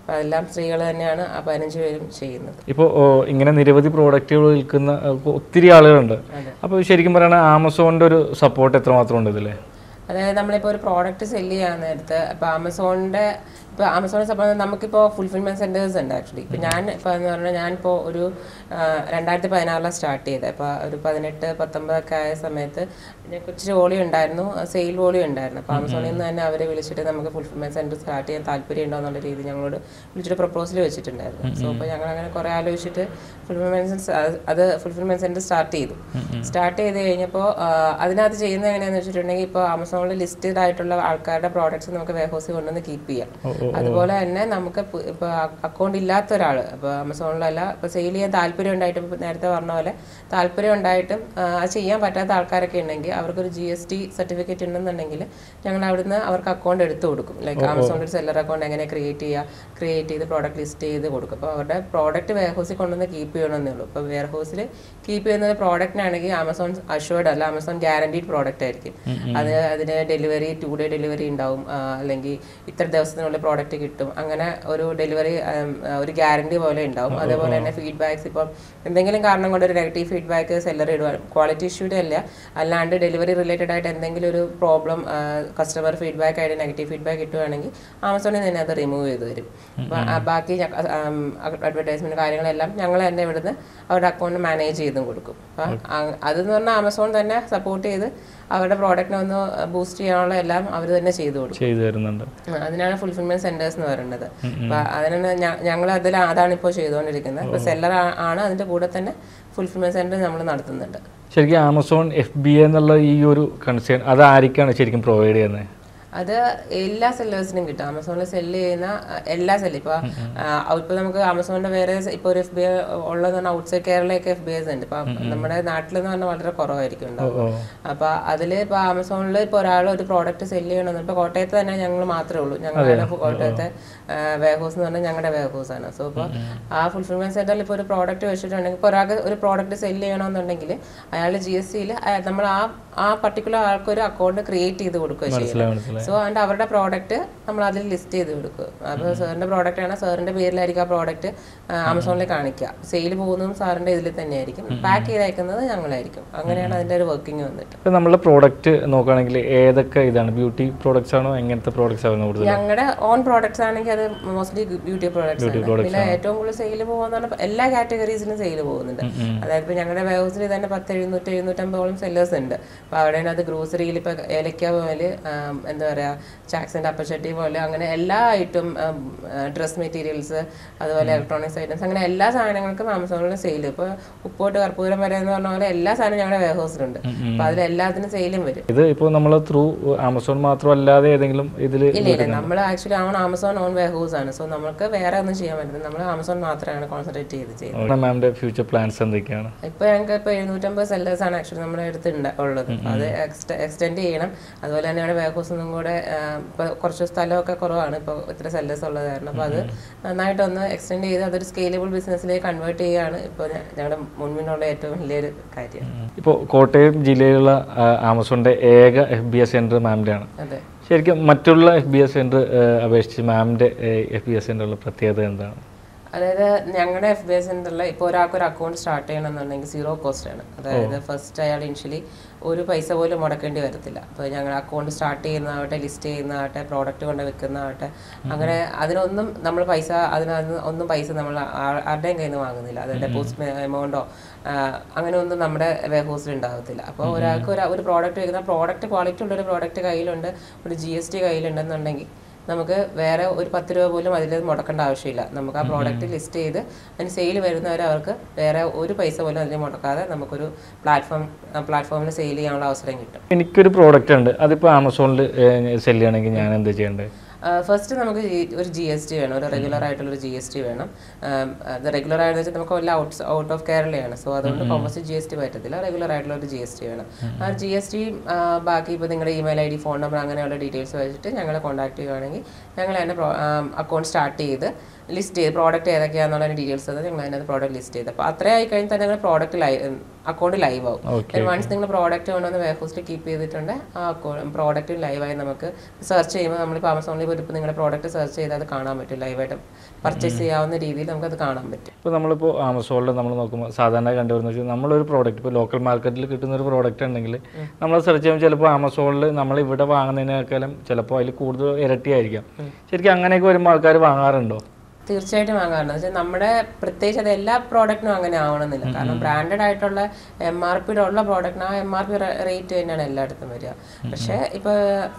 Speaker 1: അപ്പോൾ അതെല്ലാം സ്ത്രീകൾ തന്നെയാണ് ആ പതിനഞ്ച് പേരും ചെയ്യുന്നത്.
Speaker 2: ഇപ്പോൾ ഇങ്ങനെ നിരവധി പ്രോഡക്റ്റുകൾ വിൽക്കുന്ന ഒത്തിരി ആളുകളുണ്ട്. അപ്പോൾ ശരിക്കും പറയുകയാണെങ്കിൽ ആമസോണിൻ്റെ ഒരു സപ്പോർട്ട് എത്രമാത്രം ഉണ്ട് ഇതിൽ?
Speaker 1: അതായത് നമ്മളിപ്പോൾ ഒരു പ്രോഡക്റ്റ് സെല്ല് ചെയ്യാൻ നേരത്ത് ഇപ്പോൾ ആമസോണിൻ്റെ ഇപ്പോൾ ആമസോണിനെ സംബന്ധിച്ച് നമുക്കിപ്പോൾ ഫുൾഫിൽമെൻറ്റ് സെൻറ്റേഴ്സ് ഉണ്ട് ആക്ച്വലി. ഇപ്പോൾ ഞാൻ ഇപ്പോൾ എന്ന് പറഞ്ഞാൽ ഞാനിപ്പോൾ ഒരു രണ്ടായിരത്തി പതിനാറിലാണ് സ്റ്റാർട്ട് ചെയ്തത്. അപ്പോൾ ഒരു പതിനെട്ട് പത്തൊമ്പതൊക്കെ ആയ സമയത്ത് പിന്നെ കുറച്ച് വോളിയം ഉണ്ടായിരുന്നു, സെയിൽ വോളിയം ഉണ്ടായിരുന്നു. അപ്പോൾ ആമസോണിൽ നിന്ന് തന്നെ അവരെ വിളിച്ചിട്ട് നമുക്ക് ഫുൾഫിൽമെൻറ്റ് സെൻറ്റർ സ്റ്റാർട്ട് ചെയ്യാൻ താല്പര്യം ഉണ്ടോ എന്നുള്ള രീതി ഞങ്ങളോട് വിളിച്ചിട്ട് പ്രപ്പോസൽ വെച്ചിട്ടുണ്ടായിരുന്നു. സോ അപ്പോൾ ഞങ്ങൾ അങ്ങനെ കുറേ ആലോചിച്ചിട്ട് ഫുൾഫിൽമെൻറ്റ് അത് ഫുൾഫിൽമെൻറ്റ് സെൻറ്റർ സ്റ്റാർട്ട് ചെയ്തു. സ്റ്റാർട്ട് ചെയ്ത് കഴിഞ്ഞപ്പോൾ അതിനകത്ത് ചെയ്യുന്നത് എങ്ങനെയാണെന്ന് വെച്ചിട്ടുണ്ടെങ്കിൽ ഇപ്പോൾ ആമസോണിൽ ലിസ്റ്റഡ് ആയിട്ടുള്ള ആൾക്കാരുടെ പ്രോഡക്റ്റ്സ് നമുക്ക് വെയർഹൗസിൽ കൊണ്ടുവന്ന് കീപ്പ് ചെയ്യാം. അതുപോലെ തന്നെ നമുക്ക് ഇപ്പോൾ അക്കൗണ്ട് ഇല്ലാത്ത ഒരാൾ ഇപ്പോൾ ആമസോണിലല്ല ഇപ്പോൾ സെയിൽ ചെയ്യാൻ താല്പര്യം ഉണ്ടായിട്ടും നേരത്തെ പറഞ്ഞ പോലെ താല്പര്യം ഉണ്ടായിട്ടും അത് ചെയ്യാൻ പറ്റാത്ത ആൾക്കാരൊക്കെ ഉണ്ടെങ്കിൽ അവർക്കൊരു ജി എസ് ടി സർട്ടിഫിക്കറ്റ് ഉണ്ടെന്നുണ്ടെങ്കിൽ ഞങ്ങൾ അവിടുന്ന് അവർക്ക് അക്കൗണ്ട് എടുത്തു കൊടുക്കും. ലൈക്ക് ആമസോണിൽ ഒരു സെല്ലർ അക്കൗണ്ട് എങ്ങനെ ക്രിയേറ്റ് ചെയ്യുക, ക്രിയേറ്റ് ചെയ്ത് പ്രോഡക്റ്റ് ലിസ്റ്റ് ചെയ്ത് കൊടുക്കും. അപ്പോൾ അവരുടെ പ്രോഡക്റ്റ് വെയർഹൗസിൽ കൊണ്ടുവന്ന് കീപ്പ് ചെയ്യണമെന്നേ ഉള്ളൂ. ഇപ്പോൾ വെയർഹൗസിൽ കീപ്പ് ചെയ്യുന്ന പ്രോഡക്റ്റിനാണെങ്കിൽ ആമസോൺ അഷ്വേർഡ് അല്ല, ആമസോൺ ഗ്യാരണ്ടീഡ് പ്രോഡക്റ്റ് ആയിരിക്കും. അത് അതിന് ഡെലിവറി ടു ഡേ ഡെലിവറി ഉണ്ടാവും, അല്ലെങ്കിൽ ഇത്ര ദിവസത്തിനുള്ളിൽ പ്രോഡക്റ്റ് കിട്ടും. അങ്ങനെ ഒരു ഡെലിവറി ഒരു ഗ്യാരണ്ടി പോലെ ഉണ്ടാവും. അതേപോലെ തന്നെ ഫീഡ്ബാക്സ് ഇപ്പം എന്തെങ്കിലും കാരണം കൊണ്ട് ഒരു നെഗറ്റീവ് ഫീഡ്ബാക്ക് സെല്ലർ ഇടുക, ക്വാളിറ്റി ഇഷ്യൂടെ അല്ല, അല്ലാണ്ട് ഡെലിവറി റിലേറ്റഡ് ആയിട്ട് എന്തെങ്കിലും ഒരു പ്രോബ്ലം കസ്റ്റമർ ഫീഡ്ബാക്ക് ആയിട്ട് നെഗറ്റീവ് ഫീഡ്ബാക്ക് കിട്ടുകയാണെങ്കിൽ ആമസോണിൽ തന്നെ അത് റിമൂവ് ചെയ്ത് തരും. അപ്പം ബാക്കി അഡ്വർടൈസ്മെന്റ് കാര്യങ്ങളെല്ലാം ഞങ്ങൾ തന്നെ ഇവിടുന്ന് അവരുടെ അക്കൗണ്ട് മാനേജ് ചെയ്തും കൊടുക്കും. അപ്പം അതെന്ന് പറഞ്ഞാൽ ആമസോൺ തന്നെ സപ്പോർട്ട് ചെയ്ത് അവരുടെ പ്രോഡക്റ്റിനെ ഒന്ന് ബൂസ്റ്റ് ചെയ്യാനുള്ള എല്ലാം അവർ തന്നെ ചെയ്തു കൊടുക്കും, ചെയ്തു തരുന്നുണ്ട്. അതിനാണ് ഫുൾഫിൽമെന്റ് സെന്റേഴ്സ് എന്ന് പറയുന്നത്. അപ്പൊ അതിനാണ് ഞങ്ങൾ അതിൽ അതാണ് ഇപ്പോൾ ചെയ്തുകൊണ്ടിരിക്കുന്നത്. ഇപ്പൊ സെല്ലർ ആണ്, അതിന്റെ കൂടെ തന്നെ ഫുൾഫിൽമെന്റ് സെന്റർ നമ്മൾ നടത്തുന്നുണ്ട്.
Speaker 2: ശരിക്കും ആമസോൺ എഫ് ബി എ എന്നുള്ള ഈ ഒരു കൺസേൺ അത് ആർക്കാണ് ശരിക്കും പ്രൊവൈഡ് ചെയ്യുന്നത്?
Speaker 1: അത് എല്ലാ സെല്ലേഴ്സിനും കിട്ടും. ആമസോണിൽ സെല്ല് ചെയ്യുന്ന എല്ലാ സെല്ല് ഇപ്പോൾ ഇപ്പോൾ നമുക്ക് ആമസോണിൻ്റെ വേറെ ഇപ്പോൾ ഒരു എഫ് ബി ഐ ഉള്ളതെന്ന് പറഞ്ഞാൽ ഔട്ട്സൈഡ് കേരളയൊക്കെ എഫ് ബി ഐസ് ഉണ്ട്. ഇപ്പം നമ്മുടെ നാട്ടിലെന്ന് പറഞ്ഞാൽ വളരെ കുറവായിരിക്കും ഉണ്ടാവും. അപ്പോൾ അതിൽ ഇപ്പോൾ ആമസോണിൽ ഇപ്പോൾ ഒരാൾ ഒരു പ്രോഡക്റ്റ് സെല്ല് ചെയ്യണമെന്ന് ഇപ്പോൾ കോട്ടയത്ത് തന്നെ ഞങ്ങൾ മാത്രമേ ഉള്ളൂ. ഞങ്ങളുടെ കോട്ടയത്തെ വെയർഹൗസ് എന്ന് പറഞ്ഞാൽ ഞങ്ങളുടെ വെയർഹൗസ് ആണ്. സോ ഇപ്പോൾ ആ ഫുൾഫിൽമെന്റ് സെന്ററിൽ ഇപ്പോൾ ഒരു പ്രോഡക്റ്റ് വെച്ചിട്ടുണ്ടെങ്കിൽ ഇപ്പോൾ ഒരാൾക്ക് ഒരു പ്രോഡക്റ്റ് സെല്ല് ചെയ്യണമെന്നുണ്ടെങ്കിൽ അയാൾ ജി എസ് സിയിൽ നമ്മൾ ആ ആ പർട്ടിക്കുലർ ആൾക്കൊരു അക്കൗണ്ട് ക്രിയേറ്റ് ചെയ്ത് കൊടുക്കുക ചെയ്യും. സോ അതിൻ്റെ അവരുടെ പ്രോഡക്റ്റ് നമ്മൾ അതിൽ ലിസ്റ്റ് ചെയ്ത് കൊടുക്കും. അപ്പോൾ സാറിൻ്റെ പ്രോഡക്റ്റ് ആണ്, സാറിൻ്റെ പേരിലായിരിക്കും ആ പ്രോഡക്റ്റ് ആമസോണിൽ കാണിക്കുക. സെയിൽ പോകുന്നതും സാറിൻ്റെ ഇതിൽ തന്നെയായിരിക്കും, പാക്ക് ചെയ്ത് അയക്കുന്നത് ഞങ്ങളായിരിക്കും. അങ്ങനെയാണ് അതിൻ്റെ ഒരു വർക്കിംഗ് വന്നിട്ട്.
Speaker 2: ഇപ്പോൾ നമ്മുടെ പ്രോഡക്റ്റ് നോക്കുകയാണെങ്കിൽ ഏതൊക്കെ ഇതാണ്? ബ്യൂട്ടി പ്രോഡക്ട്സ് ആണോ, എങ്ങനത്തെ പ്രോഡക്ട്സ് ആണ്?
Speaker 1: ഞങ്ങളുടെ ഓൺ പ്രോഡക്ട്സ് ആണെങ്കിൽ അത് മോസ്റ്റ്ലി ബ്യൂട്ടി പ്രോഡക്ട്സ് ആണ്. പിന്നെ ഏറ്റവും കൂടുതൽ സെയിൽ പോകുന്ന എല്ലാ കാറ്റഗറീസിലും സെയിൽ പോകുന്നുണ്ട്. അതായത് ഇപ്പോൾ ഞങ്ങളുടെ വെയർഹൗസിൽ തന്നെ പത്ത് എഴുന്നൂറ്റി എഴുന്നൂറ്റമ്പതോളം സെല്ലേഴ്സ് ഉണ്ട്. അപ്പോൾ അവിടെ അത് ഗ്രോസറിയിൽ ഇപ്പോൾ ഏലക്ക പോലെ, എന്താ പറയുക, ചാക്സിൻ്റെ അപ്പച്ചട്ടി പോലെ, അങ്ങനെ എല്ലാ ഐറ്റം ഡ്രസ് മെറ്റീരിയൽസ്, അതുപോലെ ഇലക്ട്രോണിക്സ് ഐറ്റംസ്, അങ്ങനെ എല്ലാ സാധനങ്ങൾക്കും ആമസോണിൽ സെയിൽ. ഇപ്പോൾ ഉപ്പോട്ട് കർപ്പൂരം വരെ എന്ന് പറഞ്ഞ പോലെ എല്ലാ സാധനവും ഞങ്ങളുടെ വെയർഹൗസിലുണ്ട്. അപ്പോൾ അതിൽ എല്ലാത്തിനും സെയിലും വരും.
Speaker 2: ഇത് ഇപ്പോൾ നമ്മൾ ത്രൂ ആമസോൺ മാത്രമല്ലാതെ ഏതെങ്കിലും ഇതിൽ
Speaker 1: ഇല്ല ഇല്ല നമ്മൾ ആക്ച്വലി ആണ് ആമസോൺ ഓൺ വെയർഹൗസ് ആണ്. സോ നമുക്ക് വേറെ ഒന്നും ചെയ്യാൻ പറ്റില്ല, നമ്മൾ ആമസോൺ മാത്രമാണ് കോൺസെൻട്രേറ്റ് ചെയ്ത് ചെയ്യുന്നത്.
Speaker 2: മാമിന്റെ ഫ്യൂച്ചർ പ്ലാൻസ് എന്തൊക്കെയാണ്?
Speaker 1: ഇപ്പോൾ ഞങ്ങൾക്ക് ഇപ്പോൾ എഴുന്നൂറ്റമ്പത് സെല്ലേഴ്സ് ആണ് ആക്ച്വലി നമ്മുടെ അടുത്ത് ഉള്ളത്. അത് എക്സ്റ്റെൻഡ് ചെയ്യണം. അതുപോലെ തന്നെ ഇവിടെ വെയർഹൗസ് ഒന്നും കൂടെ ഇപ്പോൾ കുറച്ച് സ്ഥലമൊക്കെ കുറവാണ് ഇപ്പോൾ ഇത്ര സെല്ലേഴ്സ് ഉള്ളത് കാരണം. അപ്പോൾ അത് നന്നായിട്ടൊന്ന് എക്സ്റ്റെൻഡ് ചെയ്ത് അതൊരു സ്കെയിലബിൾ ബിസിനസ്സിലേക്ക് കൺവേർട്ട് ചെയ്യുകയാണ് ഇപ്പോൾ ഞങ്ങളുടെ മുൻപിനുള്ള ഏറ്റവും വലിയൊരു കാര്യം.
Speaker 2: ഇപ്പോൾ കോട്ടയം ജില്ലയിലുള്ള ആമസോണിന്റെ ഏക എഫ് ബി എസ് സെന്റർ മാമിന്റെ ആണ്.
Speaker 1: അതെ.
Speaker 2: ശരിക്കും മറ്റുള്ള എഫ് ബി എസ് സെന്റർ അപേക്ഷിച്ച് മാമിന്റെ എഫ് ബി എസ് സെന്ററിലുള്ള പ്രത്യേകത എന്താണ്?
Speaker 1: അതായത് ഞങ്ങളുടെ എഫ് ബി എസ് സെന്ററിൽ ഇപ്പോൾ ഒരാൾക്ക് ഒരു അക്കൗണ്ട് സ്റ്റാർട്ട് ചെയ്യണമെന്നുണ്ടെങ്കിൽ സീറോ കോസ്റ്റ് ആണ്. അതായത് ഫസ്റ്റ് അയാൾ ഇനിഷ്യലി ഒരു പൈസ പോലും മുടക്കേണ്ടി വരത്തില്ല. അപ്പോൾ ഞങ്ങൾ അക്കൗണ്ട് സ്റ്റാർട്ട് ചെയ്യുന്നതാവട്ടെ, ലിസ്റ്റ് ചെയ്യുന്നതാവട്ടെ, പ്രോഡക്റ്റ് കൊണ്ട് വെക്കുന്നതാവട്ടെ, അങ്ങനെ അതിനൊന്നും നമ്മൾ പൈസ അതിനകത്ത് ഒന്നും പൈസ നമ്മൾ ആരുടെയും കയ്യിൽ നിന്ന് വാങ്ങുന്നില്ല. അത് ഡെപ്പോസിറ്റ് എമൗണ്ടോ അങ്ങനെ ഒന്നും നമ്മുടെ വെയർഹൗസിൽ ഉണ്ടാകത്തില്ല. അപ്പോൾ ഒരാൾക്ക് ഒരു ഒരു പ്രോഡക്റ്റ് വെക്കുന്ന പ്രോഡക്റ്റ് ക്വാളിറ്റി ഉള്ളൊരു പ്രോഡക്റ്റ് കയ്യിലുണ്ട്, ഒരു ജി എസ് ടി കയ്യിലുണ്ടെന്നുണ്ടെങ്കിൽ നമുക്ക് വേറെ ഒരു പത്ത് രൂപ പോലും അതിൽ മുടക്കേണ്ട ആവശ്യമില്ല. നമുക്ക് ആ പ്രോഡക്റ്റ് ലിസ്റ്റ് ചെയ്ത് അതിന് സെയിൽ വരുന്നവരെ അവർക്ക് വേറെ ഒരു പൈസ പോലും അതിൽ മുടക്കാതെ നമുക്കൊരു പ്ലാറ്റ്ഫോം പ്ലാറ്റ്ഫോമിൽ സെയിൽ ചെയ്യാനുള്ള അവസരം കിട്ടും.
Speaker 2: എനിക്കൊരു പ്രോഡക്റ്റ് ഉണ്ട്, അതിപ്പോൾ ആമസോണിൽ സെല് ചെയ്യണമെങ്കിൽ ഞാൻ എന്താ ചെയ്യേണ്ടത്?
Speaker 1: ഫസ്റ്റ് നമുക്ക് ഒരു ജി എസ് ടി വേണം, ഒരു റെഗുലർ ആയിട്ടുള്ളൊരു ജി എസ് ടി വേണം. അത് റെഗുലർ ആയെന്ന് വെച്ചാൽ നമുക്ക് എല്ലാം ഔട്ട് ഔട്ട് ഓഫ് കേരളയാണ്. സോ അതുകൊണ്ട് കോമേഴ്സ് ജി എസ് ടി പറ്റത്തില്ല, റെഗുലർ ആയിട്ടുള്ള ഒരു ജി എസ് ടി വേണം. ആ ജി എസ് ടി ബാക്കി ഇപ്പോൾ നിങ്ങളുടെ email I D, phone number, അങ്ങനെയുള്ള ഡീറ്റെയിൽസ് വെച്ചിട്ട് ഞങ്ങളെ കോൺടാക്ട് ചെയ്യുകയാണെങ്കിൽ ഞങ്ങൾ തന്നെ അക്കൗണ്ട് സ്റ്റാർട്ട് ചെയ്ത് ലിസ്റ്റ് ചെയ്ത് പ്രോഡക്റ്റ് ഏതൊക്കെയാണെന്നുള്ള ഡീറ്റെയിൽസ് തന്നെ ഞങ്ങൾ അതിനകത്ത് പ്രോഡക്റ്റ് ലിസ്റ്റ് ചെയ്ത് അപ്പോൾ അത്രയും ആയി കഴിഞ്ഞാൽ തന്നെ ഞങ്ങൾ പ്രോഡക്റ്റ് അക്കൗണ്ട് ലൈവ് ആവും. വൺസ് നിങ്ങൾ പ്രോഡക്റ്റ് കൊണ്ടുവന്ന് വെയർഹൗസിൽ കീപ്പ് ചെയ്തിട്ടുണ്ട് ആ പ്രോഡക്റ്റ് ലൈവായി നമുക്ക് സെർച്ച് ചെയ്യുമ്പോൾ നമ്മളിപ്പോൾ ആമസോണിൽ ഇപ്പോൾ നിങ്ങളുടെ പ്രോഡക്റ്റ് സെർച്ച് ചെയ്താൽ അത് കാണാൻ പറ്റും, ലൈവായിട്ട് പർച്ചേസ് ചെയ്യാവുന്ന രീതിയിൽ നമുക്കത് കാണാൻ പറ്റും.
Speaker 2: ഇപ്പോൾ നമ്മളിപ്പോൾ ആമസോണിൽ നമ്മൾ നോക്കുമ്പോൾ സാധാരണ കണ്ടുവരുന്ന വെച്ചാൽ നമ്മളൊരു പ്രോഡക്റ്റ് ഇപ്പോൾ ലോക്കൽ മാർക്കറ്റിൽ കിട്ടുന്ന ഒരു പ്രോഡക്റ്റ് ഉണ്ടെങ്കിൽ നമ്മൾ സെർച്ച് ചെയ്യുമ്പോൾ ചിലപ്പോൾ ആമസോണിൽ നമ്മൾ ഇവിടെ വാങ്ങുന്നതിനേക്കാളും ചിലപ്പോൾ അതിൽ കൂടുതൽ ഇരട്ടിയായിരിക്കാം. ശരിക്കും അങ്ങനെയൊക്കെ വരുമ്പോൾ ആൾക്കാർ വാങ്ങാറുണ്ടോ?
Speaker 1: തീർച്ചയായിട്ടും വാങ്ങാറുണ്ട്. വെച്ചാൽ നമ്മുടെ പ്രത്യേകിച്ച് അത് എല്ലാ പ്രോഡക്റ്റിനും അങ്ങനെ ആവണമെന്നില്ല. കാരണം ബ്രാൻഡഡ് ആയിട്ടുള്ള എം ആർ പിയുടെ ഉള്ള പ്രോഡക്റ്റിന് ആ എം ആർ പി റേറ്റ് തന്നെയാണ് എല്ലായിടത്തും വരിക. പക്ഷേ ഇപ്പോൾ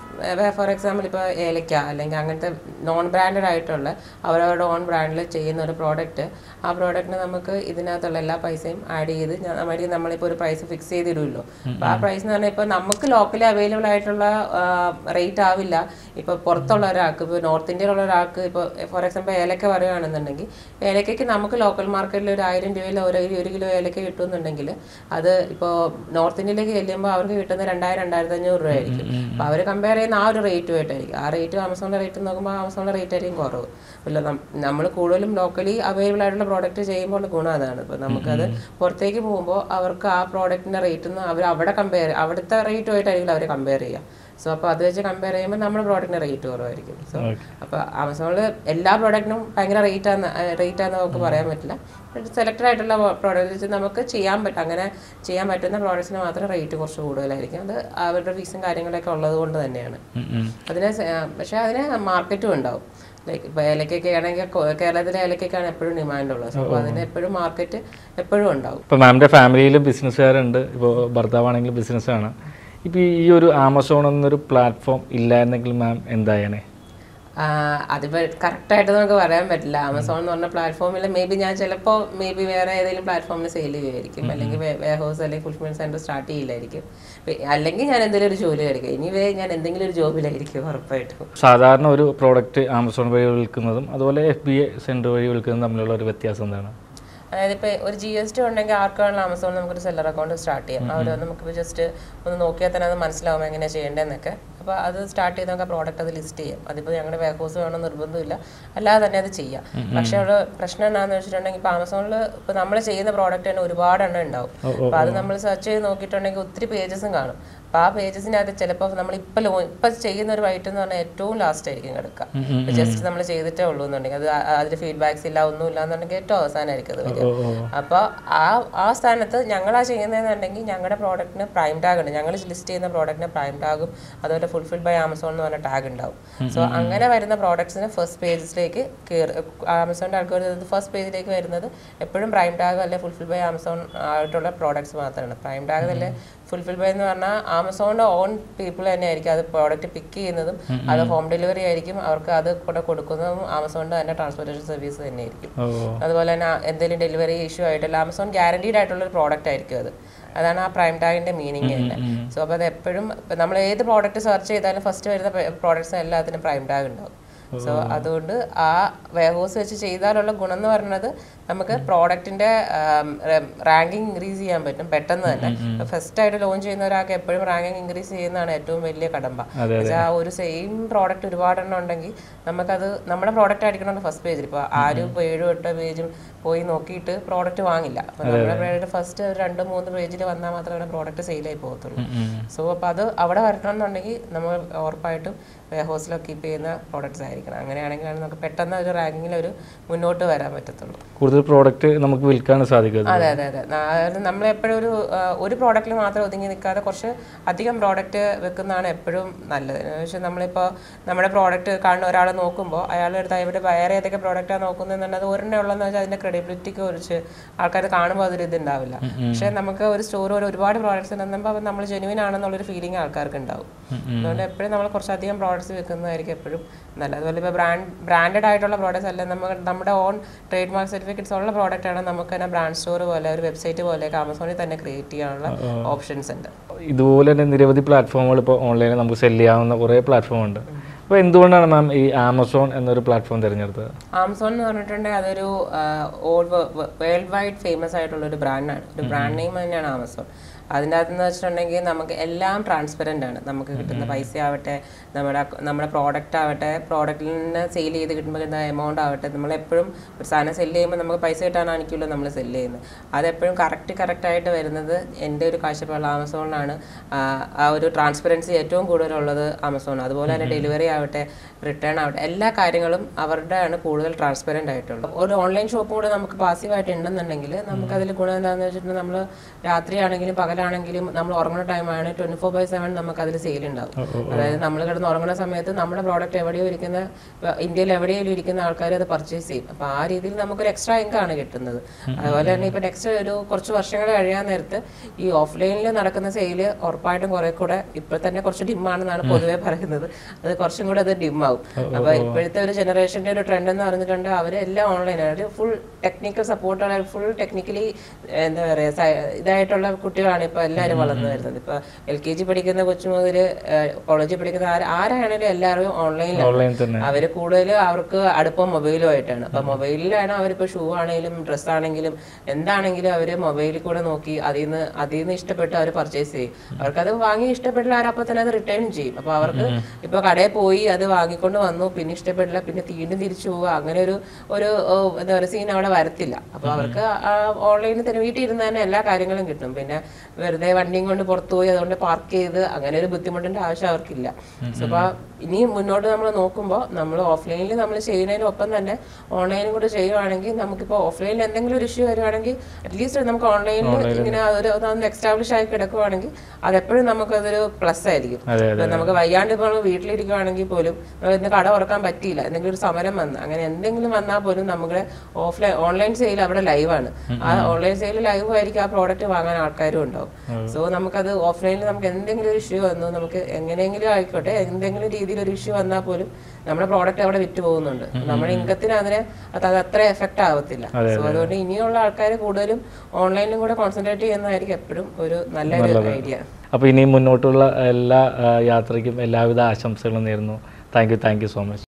Speaker 1: ഫോർ എക്സാമ്പിൾ ഇപ്പോൾ ഏലക്ക അല്ലെങ്കിൽ അങ്ങനത്തെ നോൺ ബ്രാൻഡഡ് ആയിട്ടുള്ള അവരവരുടെ ഓൺ ബ്രാൻഡിൽ ചെയ്യുന്ന ഒരു പ്രോഡക്റ്റ്, ആ പ്രോഡക്റ്റിന് നമുക്ക് ഇതിനകത്തുള്ള എല്ലാ പൈസയും ആഡ് ചെയ്ത് നമ്മുടെ നമ്മളിപ്പോൾ ഒരു പ്രൈസ് ഫിക്സ് ചെയ്തിടുമല്ലോ. അപ്പോൾ ആ പ്രൈസ് എന്ന് പറഞ്ഞാൽ ഇപ്പോൾ നമുക്ക് ലോക്കലി അവൈലബിൾ ആയിട്ടുള്ള റേറ്റ് ആവില്ല. ഇപ്പോൾ പുറത്തുള്ള ഒരാൾക്ക്, ഇപ്പോൾ നോർത്ത് ഇന്ത്യയിലുള്ള ഒരാൾക്ക്, ഇപ്പോൾ ഫോർ എക്സാമ്പിൾ ഏലക്ക പറയുകയാണെന്നുണ്ടെങ്കിൽ ഏലക്കയ്ക്ക് നമുക്ക് ലോക്കൽ മാർക്കറ്റിൽ ഒരു ആയിരം രൂപയിൽ ഒരു ഒരു കിലോ ഏലക്ക കിട്ടുമെന്നുണ്ടെങ്കിൽ അത് ഇപ്പോൾ നോർത്ത് ഇന്ത്യയിലേക്ക് ചെല്ലുമ്പോൾ അവർക്ക് കിട്ടുന്ന രണ്ടായിരം രണ്ടായിരത്തി അഞ്ഞൂറ് രൂപ ആയിരിക്കും. അപ്പോൾ അവർ കമ്പയർ ചെയ്യുന്ന ആ ഒരു റേറ്റുമായിട്ടായിരിക്കും. ആ റേറ്റ് ആമസോണിൻ്റെ റേറ്റ് നോക്കുമ്പോൾ ആമസോണിൻ്റെ റേറ്റ് ആയിരിക്കും കുറവ്. അല്ല നമ്മൾ കൂടുതലും ലോക്കലി അവൈലബിൾ ആയിട്ടുള്ള പ്രോഡക്റ്റ് ചെയ്യുമ്പോൾ ഗുണം അതാണ്. ഇപ്പോൾ നമുക്കത് പുറത്തേക്ക് പോകുമ്പോൾ അവർക്ക് ആ പ്രോഡക്റ്റിൻ്റെ റേറ്റ് നിന്ന് അവർ അവിടെ കമ്പയർ അവിടുത്തെ റേറ്റുമായിട്ടായിരിക്കും അവർ കമ്പയർ ചെയ്യുക. സോ അപ്പോൾ അത് വെച്ച് കമ്പയർ ചെയ്യുമ്പോൾ നമ്മുടെ പ്രോഡക്റ്റിന് റേറ്റ് കുറവായിരിക്കും. സോ അപ്പോൾ ആമസോണിൽ എല്ലാ പ്രോഡക്റ്റിനും ഭയങ്കര റേറ്റാന്ന് റേറ്റാന്ന് നമുക്ക് പറയാൻ പറ്റില്ല. സെലക്റ്റഡ് ആയിട്ടുള്ള പ്രോഡക്റ്റ് വെച്ച് നമുക്ക് ചെയ്യാൻ പറ്റും, അങ്ങനെ ചെയ്യാൻ പറ്റുന്ന പ്രോഡക്ട്സിന് മാത്രം റേറ്റ് കുറച്ച് കൂടുതലായിരിക്കും. അത് അവരുടെ ഫീസും കാര്യങ്ങളൊക്കെ ഉള്ളത് കൊണ്ട് തന്നെയാണ്. അതിന് പക്ഷേ അതിന് മാർക്കറ്റും ഉണ്ടാവും. ലൈക്ക് ഇപ്പോൾ ഏലക്കൊക്കെ ആണെങ്കിൽ കേരളത്തിലെ ഏലക്കൊക്കെയാണ് എപ്പോഴും ഡിമാൻഡ് ഉള്ളത്. സോ അതിന് എപ്പോഴും മാർക്കറ്റ് എപ്പോഴും ഉണ്ടാവും.
Speaker 2: ഇപ്പോൾ മാമിൻ്റെ ഫാമിലിയിലും ബിസിനസ്സുകാരുണ്ട്. ഇപ്പോൾ ഭർത്താവാണെങ്കിലും ബിസിനസ്സാണ്. ഇപ്പോൾ ഈ ഒരു ആമസോൺ എന്നൊരു പ്ലാറ്റ്ഫോം ഇല്ലായിരുന്നെങ്കിൽ മാം എന്തായാലേ?
Speaker 1: അതിപ്പോൾ കറക്റ്റായിട്ട് നമുക്ക് പറയാൻ പറ്റില്ല. ആമസോൺ എന്ന് പറഞ്ഞ പ്ലാറ്റ്ഫോമിൽ മേ ബി ഞാൻ ചിലപ്പോൾ മേ ബി വേറെ ഏതെങ്കിലും പ്ലാറ്റ്ഫോമിൽ സെയിൽ ചെയ്യുമായിരിക്കും, അല്ലെങ്കിൽ വെയർ ഹൗസ് അല്ലെങ്കിൽ ഫുൾഫിൽമെന്റ് സെന്റർ സ്റ്റാർട്ട് ചെയ്യില്ലായിരിക്കും, അല്ലെങ്കിൽ ഞാൻ എന്തെങ്കിലും ഒരു ജോലിയായിരിക്കും. ഇനി വേ ഞാൻ എന്തെങ്കിലും ഒരു ജോബിലായിരിക്കും ഉറപ്പായിട്ടും.
Speaker 2: സാധാരണ ഒരു പ്രോഡക്റ്റ് ആമസോൺ വഴി വിൽക്കുന്നതും അതുപോലെ എഫ് ബി എ സെന്റർ വഴി വിൽക്കുന്നതും തമ്മിലുള്ള ഒരു വ്യത്യാസം എന്താണ്?
Speaker 1: അതായത് ഇപ്പോൾ ഒരു ജി എസ് ടി ഉണ്ടെങ്കിൽ ആർക്ക് വേണമെങ്കിലും ആമസോണിൽ നമുക്കൊരു സെല്ലർ അക്കൗണ്ട് സ്റ്റാർട്ട് ചെയ്യാം. അവർ നമുക്കിപ്പോൾ ജസ്റ്റ് ഒന്ന് നോക്കിയാൽ തന്നെ അത് മനസ്സിലാവും എങ്ങനെയാണ് ചെയ്യേണ്ടതെന്നൊക്കെ. അപ്പോൾ അത് സ്റ്റാർട്ട് ചെയ്ത് നമുക്ക് ആ പ്രോഡക്റ്റ് അത് ലിസ്റ്റ് ചെയ്യാം. അതിപ്പോൾ ഞങ്ങളുടെ വെയർ ഹൗസ് വേണമെന്ന് നിർബന്ധമില്ല, അല്ലാതെ തന്നെ അത് ചെയ്യാം. പക്ഷേ അവിടെ പ്രശ്നം എന്താണെന്ന് വെച്ചിട്ടുണ്ടെങ്കിൽ ഇപ്പോൾ ആമസോണിൽ ഇപ്പോൾ നമ്മൾ ചെയ്യുന്ന പ്രോഡക്റ്റ് തന്നെ ഒരുപാട് എണ്ണം ഉണ്ടാവും. അപ്പോൾ അത് നമ്മൾ സെർച്ച് ചെയ്ത് നോക്കിയിട്ടുണ്ടെങ്കിൽ ഒത്തിരി പേജസും കാണും. അപ്പോൾ ആ പേജസിനകത്ത് ചിലപ്പോൾ നമ്മൾ ഇപ്പം ലോ ഇപ്പം ചെയ്യുന്ന ഒരു ഐറ്റം എന്ന് പറഞ്ഞാൽ ഏറ്റവും ലാസ്റ്റ് ആയിരിക്കും കിടക്കുക. ജസ്റ്റ് നമ്മൾ ചെയ്തിട്ടേ ഉള്ളൂ എന്നുണ്ടെങ്കിൽ അത് അതിൽ ഫീഡ്ബാക്സ് ഇല്ല ഒന്നും ഇല്ല എന്നുണ്ടെങ്കിൽ ഏറ്റവും അവസാനമായിരിക്കും അത് വരിക. അപ്പോൾ ആ ആ സ്ഥാനത്ത് ഞങ്ങളാ ചെയ്യുന്നതെന്നുണ്ടെങ്കിൽ ഞങ്ങളുടെ പ്രോഡക്റ്റിന് പ്രൈം ടാഗ് ഉണ്ട്. ഞങ്ങൾ ലിസ്റ്റ് ചെയ്യുന്ന പ്രോഡക്റ്റിന് പ്രൈം ടാഗും അതുപോലെ ഫുൾഫിൽഡ് ബൈ ആമസോൺ എന്ന് പറഞ്ഞ ടാഗ് ഉണ്ടാവും. സോ അങ്ങനെ വരുന്ന പ്രോഡക്ട്സിന് ഫസ്റ്റ് പേജിലേക്ക് കയറി ആമസോണിൻ്റെ ആൾക്കാർ ഫസ്റ്റ് പേജിലേക്ക് വരുന്നത് എപ്പോഴും പ്രൈം ടാഗ് അല്ലെ ഫുൾഫിൽഡ് ബൈ ആമസോൺ ആയിട്ടുള്ള പ്രോഡക്ട്സ് മാത്രമാണ്. പ്രൈം ടാഗ് അല്ലെ ഫുൾഫിൽഡ് ബൈ എന്ന് പറഞ്ഞാൽ ആമസോണിൻ്റെ ഓൺ പീപ്പിൾ തന്നെ ആയിരിക്കും അത് പ്രോഡക്റ്റ് പിക്ക് ചെയ്യുന്നതും അത് ഹോം ഡെലിവറി ആയിരിക്കും അവർക്ക് അത് കൂടെ കൊടുക്കുന്നതും ആമസോണിൻ്റെ തന്നെ ട്രാൻസ്പോർട്ടേഷൻ സർവീസ് തന്നെ ആയിരിക്കും. അതുപോലെ തന്നെ എന്തെങ്കിലും ഡെലിവറി ഇഷ്യൂ ആയിട്ടില്ല ആമസോൺ ഗ്യാരണ്ടീഡ് ആയിട്ടുള്ള ഒരു പ്രോഡക്റ്റ് ആയിരിക്കും അത്. അതാണ് ആ പ്രൈം ടാഗിൻ്റെ മീനിങ് തന്നെ. സോ അപ്പോൾ അത് എപ്പോഴും നമ്മൾ ഏത് പ്രോഡക്റ്റ് സെർച്ച് ചെയ്താലും ഫസ്റ്റ് വരുന്ന പ്രോഡക്ട്സ് എല്ലാത്തിനും പ്രൈം ടാഗ് ഉണ്ടാവും. സോ അതുകൊണ്ട് ആ വെയർ ഹൗസ് വെച്ച് ചെയ്താലുള്ള ഗുണം എന്ന് പറയുന്നത് നമുക്ക് പ്രോഡക്റ്റിന്റെ റാങ്കിങ് ഇൻക്രീസ് ചെയ്യാൻ പറ്റും പെട്ടെന്ന് തന്നെ. ഫസ്റ്റ് ആയിട്ട് ലോഞ്ച് ചെയ്യുന്ന ഒരാൾക്ക് എപ്പോഴും റാങ്കിങ് ഇൻക്രീസ് ചെയ്യുന്നതാണ് ഏറ്റവും വലിയ കടമ്പ. ആ ഒരു സെയിം പ്രോഡക്റ്റ് ഒരുപാടെണ്ണം ഉണ്ടെങ്കിൽ നമുക്കത് നമ്മുടെ പ്രോഡക്റ്റ് ആയിരിക്കണം ഫസ്റ്റ് പേജിൽ. ഇപ്പോൾ ആരും ഇപ്പോൾ ഏഴും എട്ടോ പേജും പോയി നോക്കിയിട്ട് പ്രോഡക്റ്റ് വാങ്ങില്ല. അപ്പോൾ നമ്മുടെ പ്രോഡക്റ്റ് ഫസ്റ്റ് ഒരു രണ്ട് മൂന്ന് പേജിൽ വന്നാൽ മാത്രമേ പ്രോഡക്റ്റ് സെയിലായി പോകത്തുള്ളൂ. സോ അപ്പോൾ അത് അവിടെ വരണം എന്നുണ്ടെങ്കിൽ നമ്മൾ ഉറപ്പായിട്ടും വെയർ ഹൗസിലൊക്കെ കീപ്പ് ചെയ്യുന്ന പ്രോഡക്ട്സ് ആയിരിക്കണം. അങ്ങനെയാണെങ്കിലാണ് നമുക്ക് പെട്ടെന്ന് ഒരു റാങ്കിങ്ങിൽ ഒരു മുന്നോട്ട് വരാൻ പറ്റത്തുള്ളൂ.
Speaker 2: കൂടുതൽ പ്രോഡക്റ്റ് നമുക്ക് വിൽക്കാൻ സാധിക്കും.
Speaker 1: അതെ അതെ അതെ അതായത് നമ്മളെപ്പോഴും ഒരു ഒരു പ്രോഡക്റ്റിൽ മാത്രം ഒതുങ്ങി നിൽക്കാതെ കുറച്ച് അധികം പ്രോഡക്റ്റ് വെക്കുന്നതാണ് എപ്പോഴും നല്ലത്. പക്ഷേ നമ്മളിപ്പോൾ നമ്മുടെ പ്രോഡക്റ്റ് കാണുന്ന ഒരാൾ നോക്കുമ്പോൾ അയാളുടെ അടുത്ത് ഇവിടെ വേറെ ഏതൊക്കെ പ്രോഡക്റ്റാണ് നോക്കുന്നതെന്നുള്ളത് ഒരെണ്ണം ഉള്ളതെന്ന് വെച്ചാൽ അതിൻ്റെ ക്രെഡിബിലിറ്റിക്ക് കുറിച്ച് ആൾക്കാർ കാണുമ്പോൾ അതൊരു ഇതുണ്ടാവില്ല. പക്ഷേ നമുക്ക് ഒരു സ്റ്റോർ ഒരു ഒരുപാട് പ്രോഡക്ട്സ് ഉണ്ടെന്നുമ്പോൾ നമ്മൾ ജെനുവിൻ ആണെന്നുള്ളൊരു ഫീലിംഗ് ആൾക്കാർക്ക് ഉണ്ടാവും. അതുകൊണ്ട് എപ്പോഴും നമ്മൾ കുറച്ചധികം പ്രോഡക്ട്സ് വെക്കുന്നതായിരിക്കും എപ്പോഴും നല്ലത്. അതുപോലെ ഇപ്പോൾ ബ്രാൻഡ് ബ്രാൻഡഡ് ആയിട്ടുള്ള പ്രോഡക്ട്സ് അല്ല, നമ്മൾ നമ്മുടെ ഓൺ ട്രേഡ് മാർക്ക് സർട്ടിഫിക്കറ്റ്സ് ഉള്ള പ്രോഡക്റ്റ് ആണ് നമുക്ക് തന്നെ ബ്രാൻഡ് സ്റ്റോർ പോലെ ഒരു വെബ്സൈറ്റ് പോലെയൊക്കെ ആമസോണിൽ തന്നെ ക്രിയേറ്റ് ചെയ്യാനുള്ള ഓപ്ഷൻസ് ഉണ്ട്.
Speaker 2: ഇതുപോലെ തന്നെ നിരവധി പ്ലാറ്റ്ഫോമുകൾ ഇപ്പോൾ ഓൺലൈനിൽ നമുക്ക് സെല് ചെയ്യാവുന്ന കുറേ പ്ലാറ്റ്ഫോം ഉണ്ട്. അപ്പോൾ എന്തുകൊണ്ടാണ് മാം ഈ ആമസോൺ എന്നൊരു പ്ലാറ്റ്ഫോം തിരഞ്ഞെടുത്തത്?
Speaker 1: ആമസോൺ എന്ന് പറഞ്ഞിട്ടുണ്ടെങ്കിൽ അതൊരു ഓൾ വേൾഡ് വൈഡ് ഫേമസ് ആയിട്ടുള്ള ഒരു ബ്രാൻഡാണ്. ഒരു ബ്രാൻഡ് നെയിം തന്നെയാണ് ആമസോൺ. അതിൻ്റെ അകത്തെന്ന് വെച്ചിട്ടുണ്ടെങ്കിൽ നമുക്ക് എല്ലാം ട്രാൻസ്പെറൻ്റ് ആണ്. നമുക്ക് കിട്ടുന്ന പൈസ ആവട്ടെ, നമ്മുടെ നമ്മുടെ പ്രോഡക്റ്റ് ആവട്ടെ, പ്രോഡക്റ്റിൽ നിന്ന് സെയിൽ ചെയ്ത് കിട്ടുമ്പോൾ കിട്ടുന്ന എമൗണ്ട് ആവട്ടെ, നമ്മളെപ്പോഴും ഒരു സാധനം സെല്ല് ചെയ്യുമ്പോൾ നമുക്ക് പൈസ കിട്ടാനായിരിക്കുമല്ലോ നമ്മൾ സെല്ല് ചെയ്യുന്നത്. അതെപ്പോഴും കറക്റ്റ് കറക്റ്റായിട്ട് വരുന്നത് എൻ്റെ ഒരു കാഴ്ചപ്പാടുള്ള ആമസോണിലാണ്. ആ ഒരു ട്രാൻസ്പെറൻസി ഏറ്റവും കൂടുതലുള്ളത് ആമസോൺ. അതുപോലെ തന്നെ ഡെലിവറി ആവട്ടെ, റിട്ടേൺ ആവട്ടെ, എല്ലാ കാര്യങ്ങളും അവരുടെയാണ് കൂടുതൽ ട്രാൻസ്പെറൻ്റ് ആയിട്ടുള്ളത്. ഒരു ഓൺലൈൻ ഷോപ്പും കൂടെ നമുക്ക് പാസീവായിട്ട് ഉണ്ടെന്നുണ്ടെങ്കിൽ നമുക്കതിൽ ഗുണം എന്താണെന്ന് വെച്ചിട്ടുണ്ടെങ്കിൽ നമ്മൾ രാത്രിയാണെങ്കിലും പകലാണെങ്കിലും നമ്മൾ ഉറങ്ങുന്ന ടൈമാണ് ട്വൻറ്റി ഫോർ ബൈ സെവൻ നമുക്കതിൽ സെയിൽ ഉണ്ടാവും. അതായത് നമ്മൾ കിടന്ന് ഉറങ്ങുന്ന സമയത്ത് നമ്മുടെ പ്രോഡക്റ്റ് എവിടെയോ ഇരിക്കുന്ന, ഇന്ത്യയിൽ എവിടെയെങ്കിലും ഇരിക്കുന്ന ആൾക്കാർ അത് പർച്ചേസ് ചെയ്യും. അപ്പോൾ ആ രീതിയിൽ നമുക്കൊരു എക്സ്ട്രാ ഇൻകമാണ് കിട്ടുന്നത്. അതുപോലെ തന്നെ ഇപ്പോൾ നെക്സ്റ്റ് ഒരു കുറച്ച് വർഷങ്ങൾ കഴിയാൻ നേരത്ത് ഈ ഓഫ്ലൈനിൽ നടക്കുന്ന സെയിൽ ഉറപ്പായിട്ടും കുറെ കൂടെ ഇപ്പോൾ തന്നെ കുറച്ച് ഡിമ്മാണെന്നാണ് പൊതുവെ പറയുന്നത്. അത് കുറച്ചും കൂടെ അത് ഡിമ്മാവും. അപ്പോൾ ഇപ്പോഴത്തെ ഒരു ജനറേഷൻ്റെ ഒരു ട്രെൻഡ് എന്ന് പറഞ്ഞിട്ടുണ്ട് അവരെല്ലാം ഓൺലൈനാണ്. ഫുൾ ടെക്നിക്കൽ സപ്പോർട്ടുള്ള, ഫുൾ ടെക്നിക്കലി എന്താ പറയുക ഇതായിട്ടുള്ള കുട്ടികളാണ് ഇപ്പോൾ എല്ലാവരും വളർന്നു വരുന്നത്. ഇപ്പോൾ എൽ കെ ജി പഠിക്കുന്ന കൊച്ചു മുതൽ കോളേജിൽ പഠിക്കുന്ന ആരാണെങ്കിലും എല്ലാവരും ഓൺലൈനിലാണ്. അവർ കൂടുതൽ അവർക്ക് അടുപ്പം മൊബൈലുമായിട്ടാണ്. അപ്പം മൊബൈലിലാണ് അവരിപ്പോൾ ഷൂ ആണെങ്കിലും ഡ്രസ്സാണെങ്കിലും എന്താണെങ്കിലും അവർ മൊബൈലിൽ കൂടെ നോക്കി അതിൽ നിന്ന് അതിൽ നിന്ന് ഇഷ്ടപ്പെട്ട് അവർ പർച്ചേസ് ചെയ്യും. അവർക്കത് വാങ്ങി ഇഷ്ടപ്പെട്ടില്ല അവരപ്പോൾ തന്നെ അത് റിട്ടേൺ ചെയ്യും. അപ്പോൾ അവർക്ക് ഇപ്പോൾ കടയിൽ പോയി അത് വാങ്ങിക്കൊണ്ട് വന്നു, പിന്നെ ഇഷ്ടപ്പെട്ടില്ല, പിന്നെ വീണ്ടും തിരിച്ചു പോവുക, അങ്ങനെ ഒരു ഒരു എന്താ പറയുക സീൻ അവിടെ വരത്തില്ല. അപ്പോൾ അവർക്ക് ഓൺലൈനിൽ തന്നെ വീട്ടിൽ ഇരുന്ന് തന്നെ എല്ലാ കാര്യങ്ങളും കിട്ടും. പിന്നെ വെറുതെ വണ്ടിയും കൊണ്ട് പുറത്തു പോയി അതുകൊണ്ട് പാർക്ക് ചെയ്ത് അങ്ങനെ ഒരു ബുദ്ധിമുട്ടിൻ്റെ ആവശ്യം അവർക്കില്ല. സോ അപ്പോൾ ഇനി മുന്നോട്ട് നമ്മൾ നോക്കുമ്പോൾ നമ്മൾ ഓഫ്ലൈനിൽ നമ്മൾ ചെയ്യുന്നതിനൊപ്പം തന്നെ ഓൺലൈനും കൂടെ ചെയ്യുവാണെങ്കിൽ നമുക്കിപ്പോൾ ഓഫ്ലൈനിൽ എന്തെങ്കിലും ഒരു ഇഷ്യൂ വരുവാണെങ്കിൽ അറ്റ്ലീസ്റ്റ് നമുക്ക് ഓൺലൈനിൽ ഇങ്ങനെ ഒരു ഒന്ന് എക്സ്റ്റാബ്ലിഷ് ആയി കിടക്കുവാണെങ്കിൽ അതെപ്പോഴും നമുക്കതൊരു പ്ലസ് ആയിരിക്കും. നമുക്ക് വയ്യാണ്ട് ഇപ്പോൾ വീട്ടിലിരിക്കുവാണെങ്കിൽ പോലും നമ്മൾ ഇന്ന് കട തുറക്കാൻ പറ്റിയില്ല, എന്തെങ്കിലും ഒരു സമരം വന്ന് അങ്ങനെ എന്തെങ്കിലും വന്നാൽ പോലും നമ്മുടെ ഓഫ്ലൈൻ ഓൺലൈൻ സെയിൽ അവിടെ ലൈവാണ്. ആ ഓൺലൈൻ സെയിൽ ലൈവ് ആയിരിക്കും, ആ പ്രോഡക്റ്റ് വാങ്ങാൻ ആൾക്കാരും ഉണ്ടാവും. സോ നമുക്കത് ഓഫ്ലൈനിൽ നമുക്ക് എന്തെങ്കിലും ഒരു ഇഷ്യൂ വന്നു, നമുക്ക് എങ്ങനെയെങ്കിലും ആയിക്കോട്ടെ എന്തെങ്കിലും രീതിയിൽ ഒരു ഇഷ്യൂ വന്നാൽ പോലും നമ്മുടെ പ്രോഡക്റ്റ് അവിടെ വിറ്റ് പോകുന്നുണ്ട്. നമ്മുടെ ഇൻകത്തിന് അതിനെ അത് അത്ര എഫക്റ്റ് ആവത്തില്ല. സോ അതുകൊണ്ട് ഇനിയുള്ള ആൾക്കാർ കൂടുതലും ഓൺലൈനിലും കൂടെ കോൺസെൻട്രേറ്റ് ചെയ്യുന്നതായിരിക്കും എപ്പോഴും ഒരു നല്ലൊരു ഐഡിയ.
Speaker 2: അപ്പോൾ ഇനി മുന്നോട്ടുള്ള എല്ലാ യാത്രയ്ക്കും എല്ലാവിധ ആശംസകളും നേരുന്നു. Thank you thank you so much.